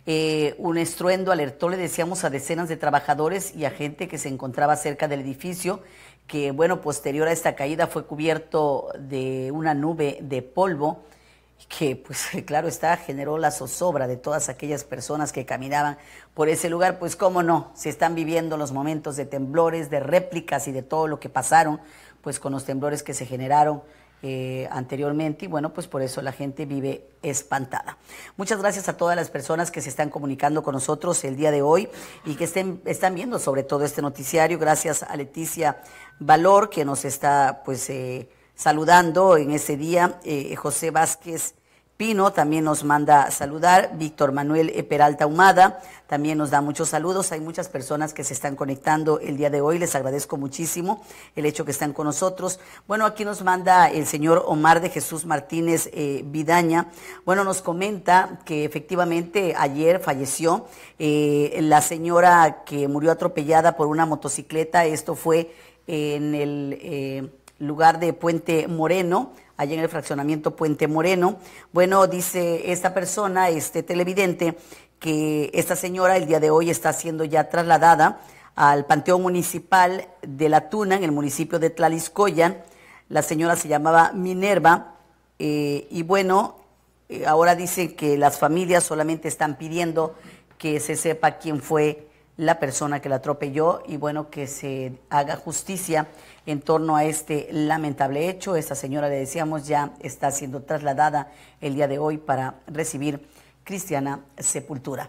Un estruendo alertó, le decíamos, a decenas de trabajadores y a gente que se encontraba cerca del edificio, que, bueno, posterior a esta caída fue cubierto de una nube de polvo que, pues claro está, generó la zozobra de todas aquellas personas que caminaban por ese lugar. Pues cómo no, se están viviendo los momentos de temblores, de réplicas y de todo lo que pasaron, pues con los temblores que se generaron anteriormente, y bueno, pues por eso la gente vive espantada. Muchas gracias a todas las personas que se están comunicando con nosotros el día de hoy y que están viendo sobre todo este noticiario. Gracias a Leticia Valor, que nos está pues saludando en ese día. José Vázquez Pino también nos manda saludar. Víctor Manuel Peralta Humada también nos da muchos saludos. Hay muchas personas que se están conectando el día de hoy. Les agradezco muchísimo el hecho que están con nosotros. Bueno, aquí nos manda el señor Omar de Jesús Martínez Vidaña. Bueno, nos comenta que efectivamente ayer falleció la señora que murió atropellada por una motocicleta. Esto fue en el lugar de Puente Moreno, allá en el fraccionamiento Puente Moreno. Bueno, dice esta persona, este televidente, que esta señora el día de hoy está siendo ya trasladada al Panteón Municipal de La Tuna, en el municipio de Tlaliscoyan. La señora se llamaba Minerva, y bueno, ahora dicen que las familias solamente están pidiendo que se sepa quién fue la persona que la atropelló y bueno, que se haga justicia en torno a este lamentable hecho. Esta señora, le decíamos, ya está siendo trasladada el día de hoy para recibir cristiana sepultura.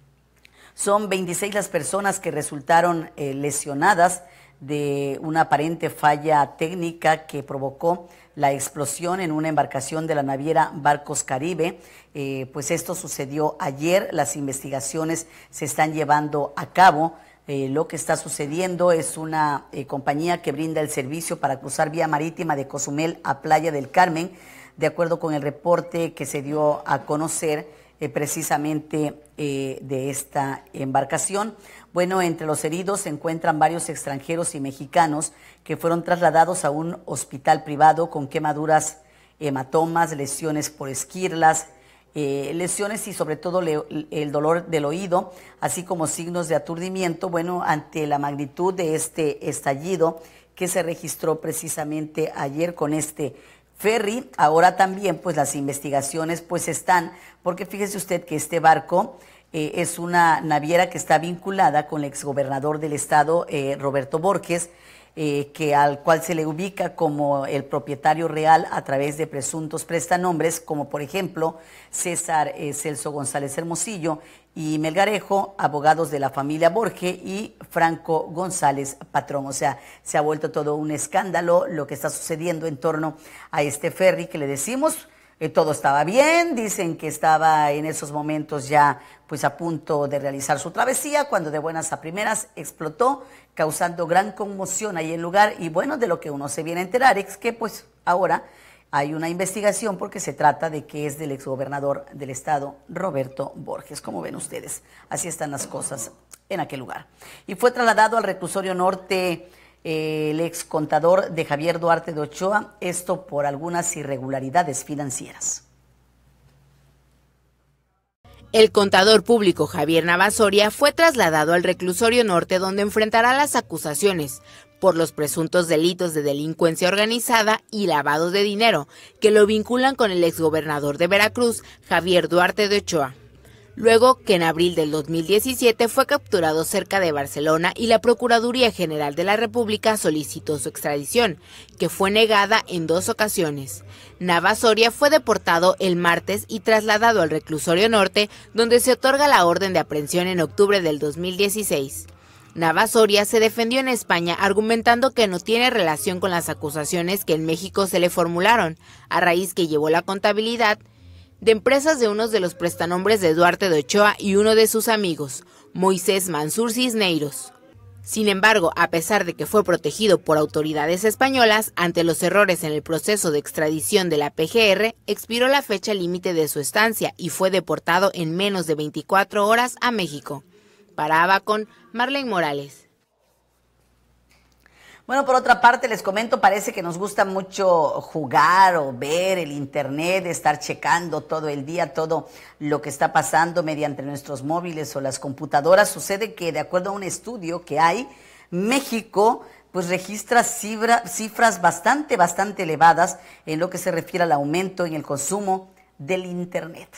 Son 26 las personas que resultaron lesionadas de una aparente falla técnica que provocó la explosión en una embarcación de la naviera Barcos Caribe. Pues esto sucedió ayer. Las investigaciones se están llevando a cabo. Lo que está sucediendo es una compañía que brinda el servicio para cruzar vía marítima de Cozumel a Playa del Carmen, de acuerdo con el reporte que se dio a conocer precisamente de esta embarcación. Bueno, entre los heridos se encuentran varios extranjeros y mexicanos que fueron trasladados a un hospital privado con quemaduras, hematomas, lesiones por esquirlas, lesiones y sobre todo el dolor del oído, así como signos de aturdimiento. Bueno, ante la magnitud de este estallido que se registró precisamente ayer con este ferry, ahora también pues las investigaciones pues están, porque fíjese usted que este barco es una naviera que está vinculada con el exgobernador del estado, Roberto Borges, que al cual se le ubica como el propietario real a través de presuntos prestanombres, como por ejemplo César Celso González Hermosillo y Melgarejo, abogados de la familia Borge y Franco González Patrón. O sea, se ha vuelto todo un escándalo lo que está sucediendo en torno a este ferry que le decimos. Todo estaba bien, dicen que estaba en esos momentos ya pues a punto de realizar su travesía, cuando de buenas a primeras explotó, causando gran conmoción ahí en el lugar. Y bueno, de lo que uno se viene a enterar es que pues ahora hay una investigación porque se trata de que es del exgobernador del estado, Roberto Borges. Como ven ustedes, así están las cosas en aquel lugar. Y fue trasladado al reclusorio norte el ex contador de Javier Duarte de Ochoa, esto por algunas irregularidades financieras. El contador público Javier Navazoria fue trasladado al reclusorio norte, donde enfrentará las acusaciones por los presuntos delitos de delincuencia organizada y lavado de dinero que lo vinculan con el exgobernador de Veracruz, Javier Duarte de Ochoa. Luego que en abril del 2017 fue capturado cerca de Barcelona y la Procuraduría General de la República solicitó su extradición, que fue negada en 2 ocasiones. Navazoria fue deportado el martes y trasladado al reclusorio norte, donde se otorga la orden de aprehensión en octubre del 2016. Navazoria se defendió en España argumentando que no tiene relación con las acusaciones que en México se le formularon, a raíz que llevó la contabilidad de empresas de uno de los prestanombres de Duarte de Ochoa y uno de sus amigos, Moisés Mansur Cisneros. Sin embargo, a pesar de que fue protegido por autoridades españolas, ante los errores en el proceso de extradición de la PGR, expiró la fecha límite de su estancia y fue deportado en menos de 24 horas a México. Para Abacon, Marlene Morales. Bueno, por otra parte, les comento, parece que nos gusta mucho jugar o ver el internet, estar checando todo el día, todo lo que está pasando mediante nuestros móviles o las computadoras. Sucede que, de acuerdo a un estudio que hay, México pues registra cifras bastante elevadas en lo que se refiere al aumento en el consumo del internet.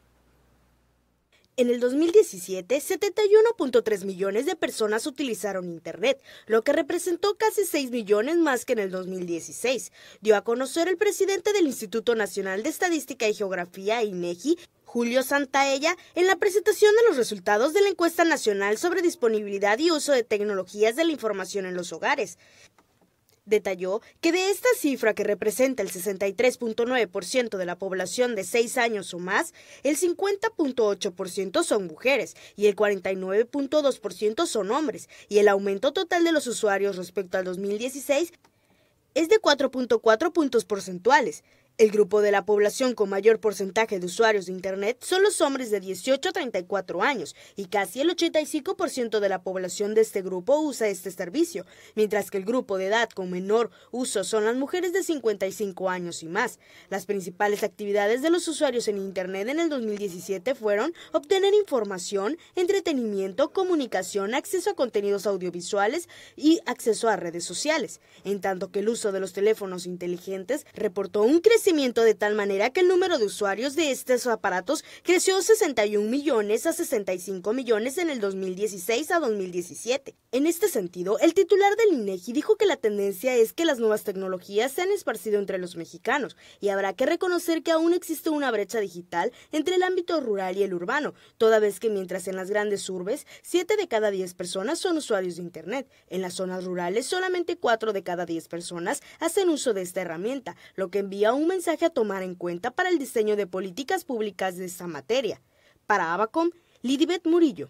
En el 2017, 71.3 millones de personas utilizaron Internet, lo que representó casi 6 millones más que en el 2016, dio a conocer el presidente del Instituto Nacional de Estadística y Geografía, INEGI, Julio Santaella, en la presentación de los resultados de la encuesta nacional sobre disponibilidad y uso de tecnologías de la información en los hogares. Detalló que de esta cifra, que representa el 63.9% de la población de 6 años o más, el 50.8% son mujeres y el 49.2% son hombres, y el aumento total de los usuarios respecto al 2016 es de 4.4 puntos porcentuales. El grupo de la población con mayor porcentaje de usuarios de Internet son los hombres de 18 a 34 años y casi el 85% de la población de este grupo usa este servicio, mientras que el grupo de edad con menor uso son las mujeres de 55 años y más. Las principales actividades de los usuarios en Internet en el 2017 fueron obtener información, entretenimiento, comunicación, acceso a contenidos audiovisuales y acceso a redes sociales, en tanto que el uso de los teléfonos inteligentes reportó un crecimiento de tal manera que el número de usuarios de estos aparatos creció 61 millones a 65 millones en el 2016 a 2017. En este sentido, el titular del INEGI dijo que la tendencia es que las nuevas tecnologías se han esparcido entre los mexicanos y habrá que reconocer que aún existe una brecha digital entre el ámbito rural y el urbano, toda vez que mientras en las grandes urbes 7 de cada 10 personas son usuarios de Internet, en las zonas rurales solamente 4 de cada 10 personas hacen uso de esta herramienta, lo que envía un mensaje a tomar en cuenta para el diseño de políticas públicas de esta materia. Para Abacom, Lidibet Murillo.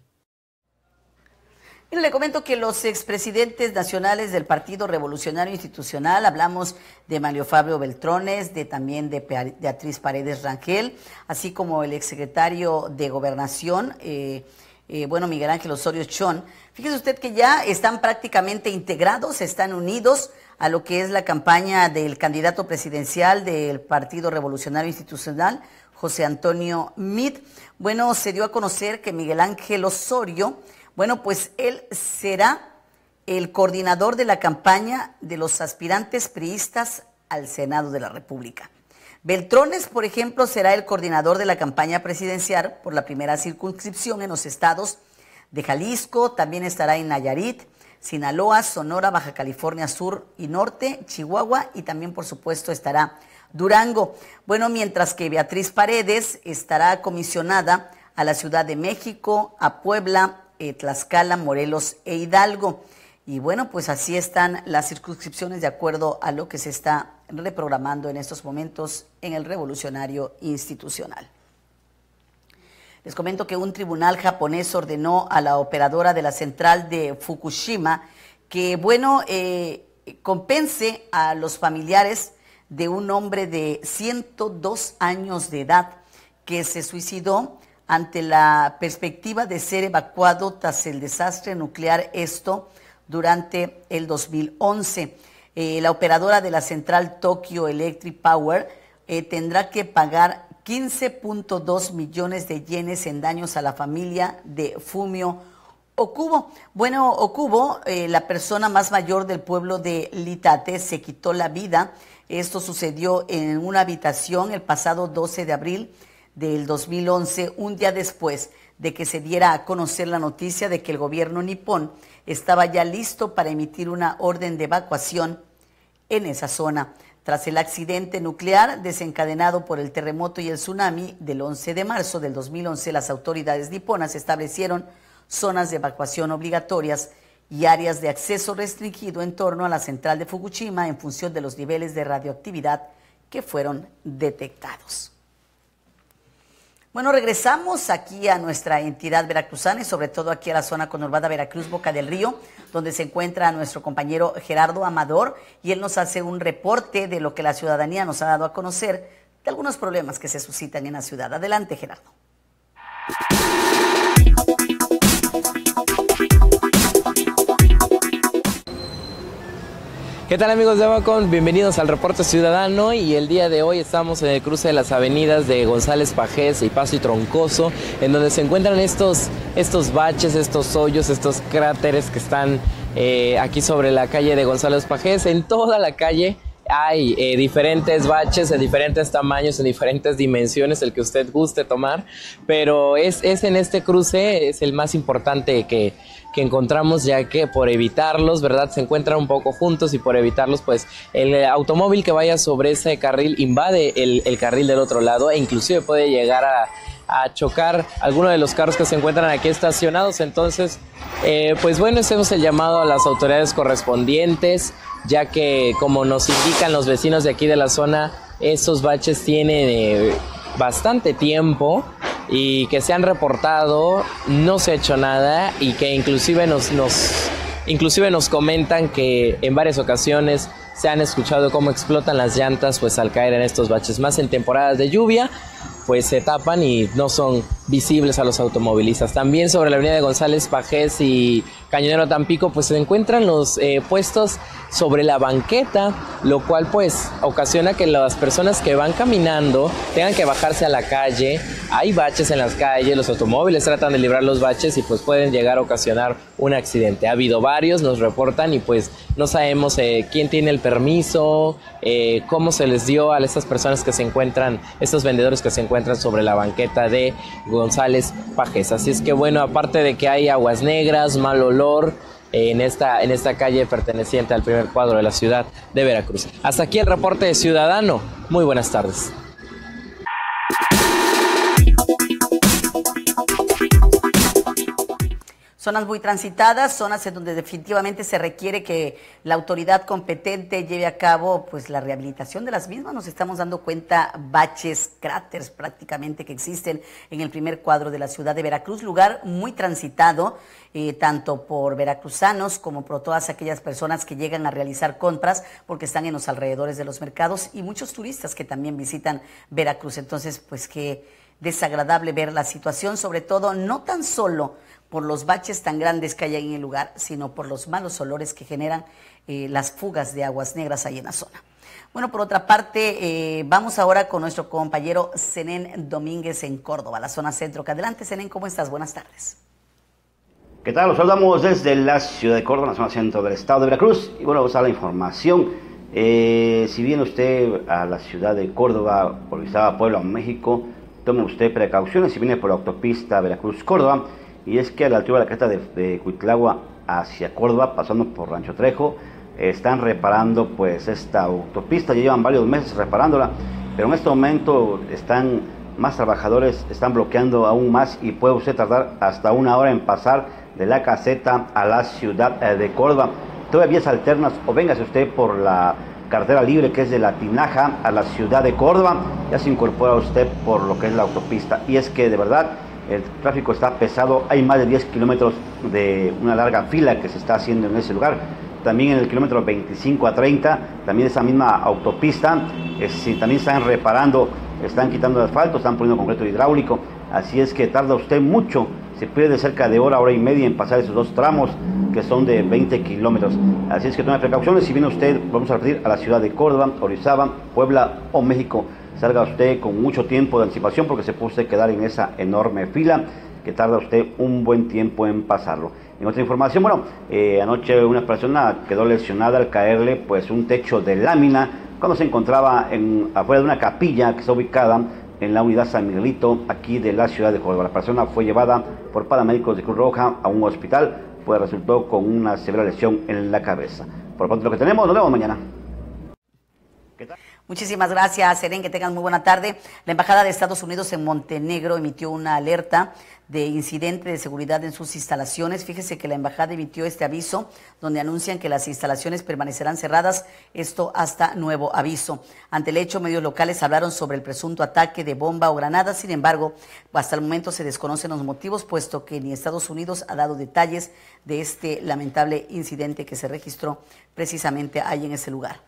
Le comento que los expresidentes nacionales del Partido Revolucionario Institucional, hablamos de Mario Fabio Beltrones, también de Beatriz Paredes Rangel, así como el exsecretario de Gobernación, Miguel Ángel Osorio Chong. Fíjese usted que ya están prácticamente integrados, están unidos a lo que es la campaña del candidato presidencial del Partido Revolucionario Institucional, José Antonio Meade. Bueno, se dio a conocer que Miguel Ángel Osorio, pues él será el coordinador de la campaña de los aspirantes priistas al Senado de la República. Beltrones, por ejemplo, será el coordinador de la campaña presidencial por la primera circunscripción en los estados de Jalisco, también estará en Nayarit, Sinaloa, Sonora, Baja California Sur y Norte, Chihuahua y también, por supuesto, estará Durango. Bueno, mientras que Beatriz Paredes estará comisionada a la Ciudad de México, a Puebla, Tlaxcala, Morelos e Hidalgo. Y bueno, pues así están las circunscripciones de acuerdo a lo que se está reprogramando en estos momentos en el revolucionario institucional. Les comento que un tribunal japonés ordenó a la operadora de la central de Fukushima que, bueno, compense a los familiares de un hombre de 102 años de edad que se suicidó ante la perspectiva de ser evacuado tras el desastre nuclear, esto durante el 2011. La operadora de la central Tokyo Electric Power tendrá que pagar 15.2 millones de yenes en daños a la familia de Fumio Okubo. Bueno, Okubo, la persona más mayor del pueblo de Litate, se quitó la vida. Esto sucedió en una habitación el pasado 12 de abril del 2011, un día después de que se diera a conocer la noticia de que el gobierno nipón estaba ya listo para emitir una orden de evacuación en esa zona. Tras el accidente nuclear desencadenado por el terremoto y el tsunami del 11 de marzo del 2011, las autoridades niponas establecieron zonas de evacuación obligatorias y áreas de acceso restringido en torno a la central de Fukushima en función de los niveles de radioactividad que fueron detectados. Bueno, regresamos aquí a nuestra entidad veracruzana y sobre todo aquí a la zona conurbada Veracruz, Boca del Río, donde se encuentra nuestro compañero Gerardo Amador, y él nos hace un reporte de lo que la ciudadanía nos ha dado a conocer de algunos problemas que se suscitan en la ciudad. Adelante, Gerardo. ¿Qué tal, amigos de Abacon? Bienvenidos al Reporte Ciudadano, y el día de hoy estamos en el cruce de las avenidas de González Pajés y Paso y Troncoso, en donde se encuentran estos baches, estos hoyos, estos cráteres que están aquí sobre la calle de González Pajés. En toda la calle hay diferentes baches en diferentes tamaños, en diferentes dimensiones, el que usted guste tomar, pero es en este cruce, es el más importante que encontramos, ya que por evitarlos, ¿verdad?, se encuentran un poco juntos, y por evitarlos, pues el automóvil que vaya sobre ese carril invade el carril del otro lado, e inclusive puede llegar a chocar alguno de los carros que se encuentran aquí estacionados. Entonces, pues bueno, hacemos el llamado a las autoridades correspondientes, ya que, como nos indican los vecinos de aquí de la zona, esos baches tienen bastante tiempo y que se han reportado, no se ha hecho nada, y que inclusive nos comentan que en varias ocasiones se han escuchado cómo explotan las llantas pues al caer en estos baches, más en temporadas de lluvia, pues se tapan y no son visibles a los automovilistas. También sobre la avenida de González Pajés y Cañonero Tampico, pues se encuentran los puestos sobre la banqueta, lo cual pues ocasiona que las personas que van caminando tengan que bajarse a la calle. Hay baches en las calles, los automóviles tratan de librar los baches y pues pueden llegar a ocasionar un accidente. Ha habido varios, nos reportan, y pues no sabemos quién tiene el permiso, cómo se les dio a estas personas que se encuentran, estos vendedores que se encuentran sobre la banqueta de González Pajés. Así es que bueno, aparte de que hay aguas negras, mal olor en esta calle perteneciente al primer cuadro de la ciudad de Veracruz. Hasta aquí el reporte de Ciudadano. Muy buenas tardes. Zonas muy transitadas, zonas en donde definitivamente se requiere que la autoridad competente lleve a cabo pues la rehabilitación de las mismas. Nos estamos dando cuenta baches, cráteres prácticamente que existen en el primer cuadro de la ciudad de Veracruz, lugar muy transitado tanto por veracruzanos como por todas aquellas personas que llegan a realizar compras porque están en los alrededores de los mercados, y muchos turistas que también visitan Veracruz. Entonces, pues qué desagradable ver la situación, sobre todo no tan solo por los baches tan grandes que hay en el lugar, sino por los malos olores que generan las fugas de aguas negras ahí en la zona. Bueno, por otra parte, vamos ahora con nuestro compañero Zenén Domínguez en Córdoba, la zona centro. Adelante, Zenén, ¿cómo estás? Buenas tardes. ¿Qué tal? Los saludamos desde la ciudad de Córdoba, la zona centro del estado de Veracruz. Y bueno, vamos a la información. Si viene usted a la ciudad de Córdoba por visitar Puebla, México, tome usted precauciones si viene por la autopista Veracruz-Córdoba. Y es que a la altura de la carretera de Cuitlagua hacia Córdoba, pasando por Rancho Trejo, están reparando pues esta autopista. Ya llevan varios meses reparándola, pero en este momento están más trabajadores están bloqueando aún más y puede usted tardar hasta 1 hora en pasar de la caseta a la ciudad de Córdoba. Todavía vías alternas o véngase usted por la carretera libre que es de La Tinaja a la ciudad de Córdoba, ya se incorpora usted por lo que es la autopista. Y es que de verdad el tráfico está pesado, hay más de 10 kilómetros de una larga fila que se está haciendo en ese lugar. También en el kilómetro 25 a 30, también esa misma autopista, también están reparando, están quitando el asfalto, están poniendo concreto hidráulico, así es que tarda usted mucho, se pierde cerca de hora y media en pasar esos 2 tramos que son de 20 kilómetros. Así es que tome precauciones, si viene usted, vamos a repetir, a la ciudad de Córdoba, Orizaba, Puebla o México, salga usted con mucho tiempo de anticipación porque se puede usted quedar en esa enorme fila que tarda usted un buen tiempo en pasarlo. En otra información, bueno, anoche una persona quedó lesionada al caerle pues un techo de lámina cuando se encontraba afuera de una capilla que está ubicada en la unidad San Miguelito, aquí de la ciudad de Córdoba. La persona fue llevada por paramédicos de Cruz Roja a un hospital, pues resultó con una severa lesión en la cabeza. Por lo pronto lo que tenemos, nos vemos mañana. Muchísimas gracias, Seren, que tengan muy buena tarde. La Embajada de Estados Unidos en Montenegro emitió una alerta de incidente de seguridad en sus instalaciones. Fíjese que la Embajada emitió este aviso donde anuncian que las instalaciones permanecerán cerradas, esto hasta nuevo aviso. Ante el hecho, medios locales hablaron sobre el presunto ataque de bomba o granada. Sin embargo, hasta el momento se desconocen los motivos, puesto que ni Estados Unidos ha dado detalles de este lamentable incidente que se registró precisamente ahí en ese lugar.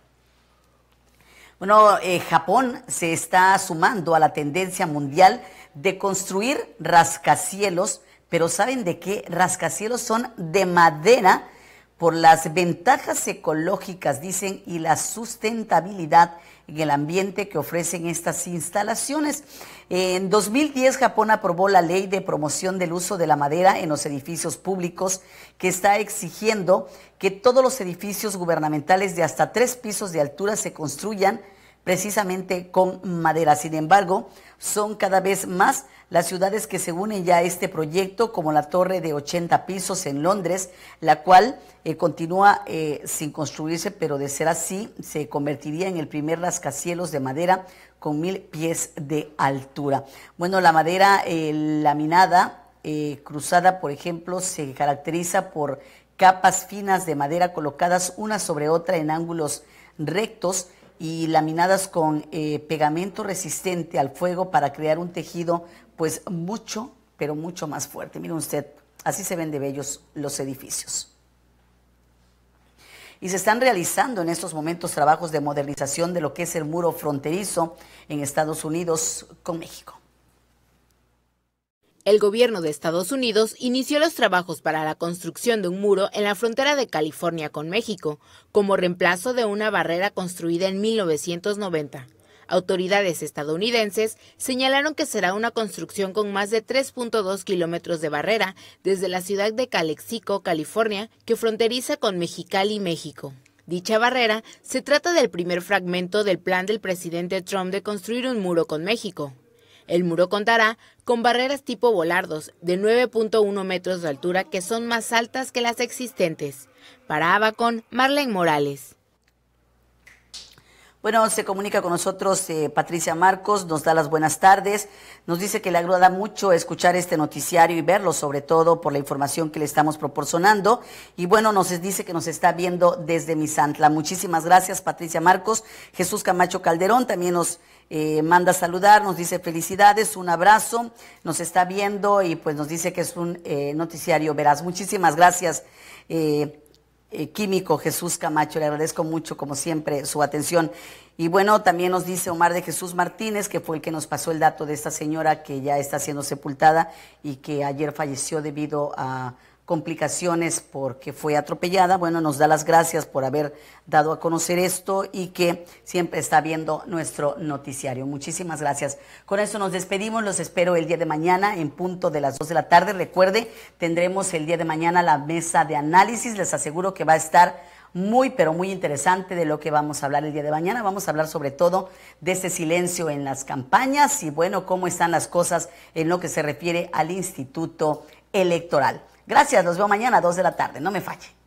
Bueno, Japón se está sumando a la tendencia mundial de construir rascacielos, pero ¿saben de qué? Rascacielos son de madera por las ventajas ecológicas, dicen, y la sustentabilidad en el ambiente que ofrecen estas instalaciones. En 2010, Japón aprobó la ley de promoción del uso de la madera en los edificios públicos, que está exigiendo que todos los edificios gubernamentales de hasta 3 pisos de altura se construyan precisamente con madera. Sin embargo, son cada vez más las ciudades que se unen ya a este proyecto, como la torre de 80 pisos en Londres, la cual continúa sin construirse, pero de ser así, se convertiría en el primer rascacielos de madera con 1000 pies de altura. Bueno, la madera laminada, cruzada, por ejemplo, se caracteriza por capas finas de madera colocadas una sobre otra en ángulos rectos y laminadas con pegamento resistente al fuego para crear un tejido pues mucho, pero mucho más fuerte. Miren usted, así se ven de bellos los edificios. Y se están realizando en estos momentos trabajos de modernización de lo que es el muro fronterizo en Estados Unidos con México. El gobierno de Estados Unidos inició los trabajos para la construcción de un muro en la frontera de California con México, como reemplazo de una barrera construida en 1990. Autoridades estadounidenses señalaron que será una construcción con más de 3.2 kilómetros de barrera desde la ciudad de Calexico, California, que fronteriza con Mexicali, México. Dicha barrera se trata del primer fragmento del plan del presidente Trump de construir un muro con México. El muro contará con barreras tipo volardos de 9.1 metros de altura que son más altas que las existentes. Para Abacon, Marlene Morales. Bueno, se comunica con nosotros Patricia Marcos, nos da las buenas tardes, nos dice que le agrada mucho escuchar este noticiario y verlo, sobre todo por la información que le estamos proporcionando. Y bueno, nos dice que nos está viendo desde Misantla. Muchísimas gracias, Patricia Marcos. Jesús Camacho Calderón también nos manda saludar, nos dice felicidades, un abrazo, nos está viendo y pues nos dice que es un noticiario veraz. Muchísimas gracias, Químico Jesús Camacho, le agradezco mucho como siempre su atención. Y bueno, también nos dice Omar de Jesús Martínez, que fue el que nos pasó el dato de esta señora que ya está siendo sepultada y que ayer falleció debido a complicaciones porque fue atropellada. Bueno, nos da las gracias por haber dado a conocer esto y que siempre está viendo nuestro noticiario. Muchísimas gracias. Con esto nos despedimos, los espero el día de mañana en punto de las 2 de la tarde. Recuerde, tendremos el día de mañana la mesa de análisis, les aseguro que va a estar muy, pero muy interesante de lo que vamos a hablar el día de mañana. Vamos a hablar sobre todo de ese silencio en las campañas y bueno, cómo están las cosas en lo que se refiere al Instituto Electoral. Gracias, los veo mañana a 2 de la tarde, no me falle.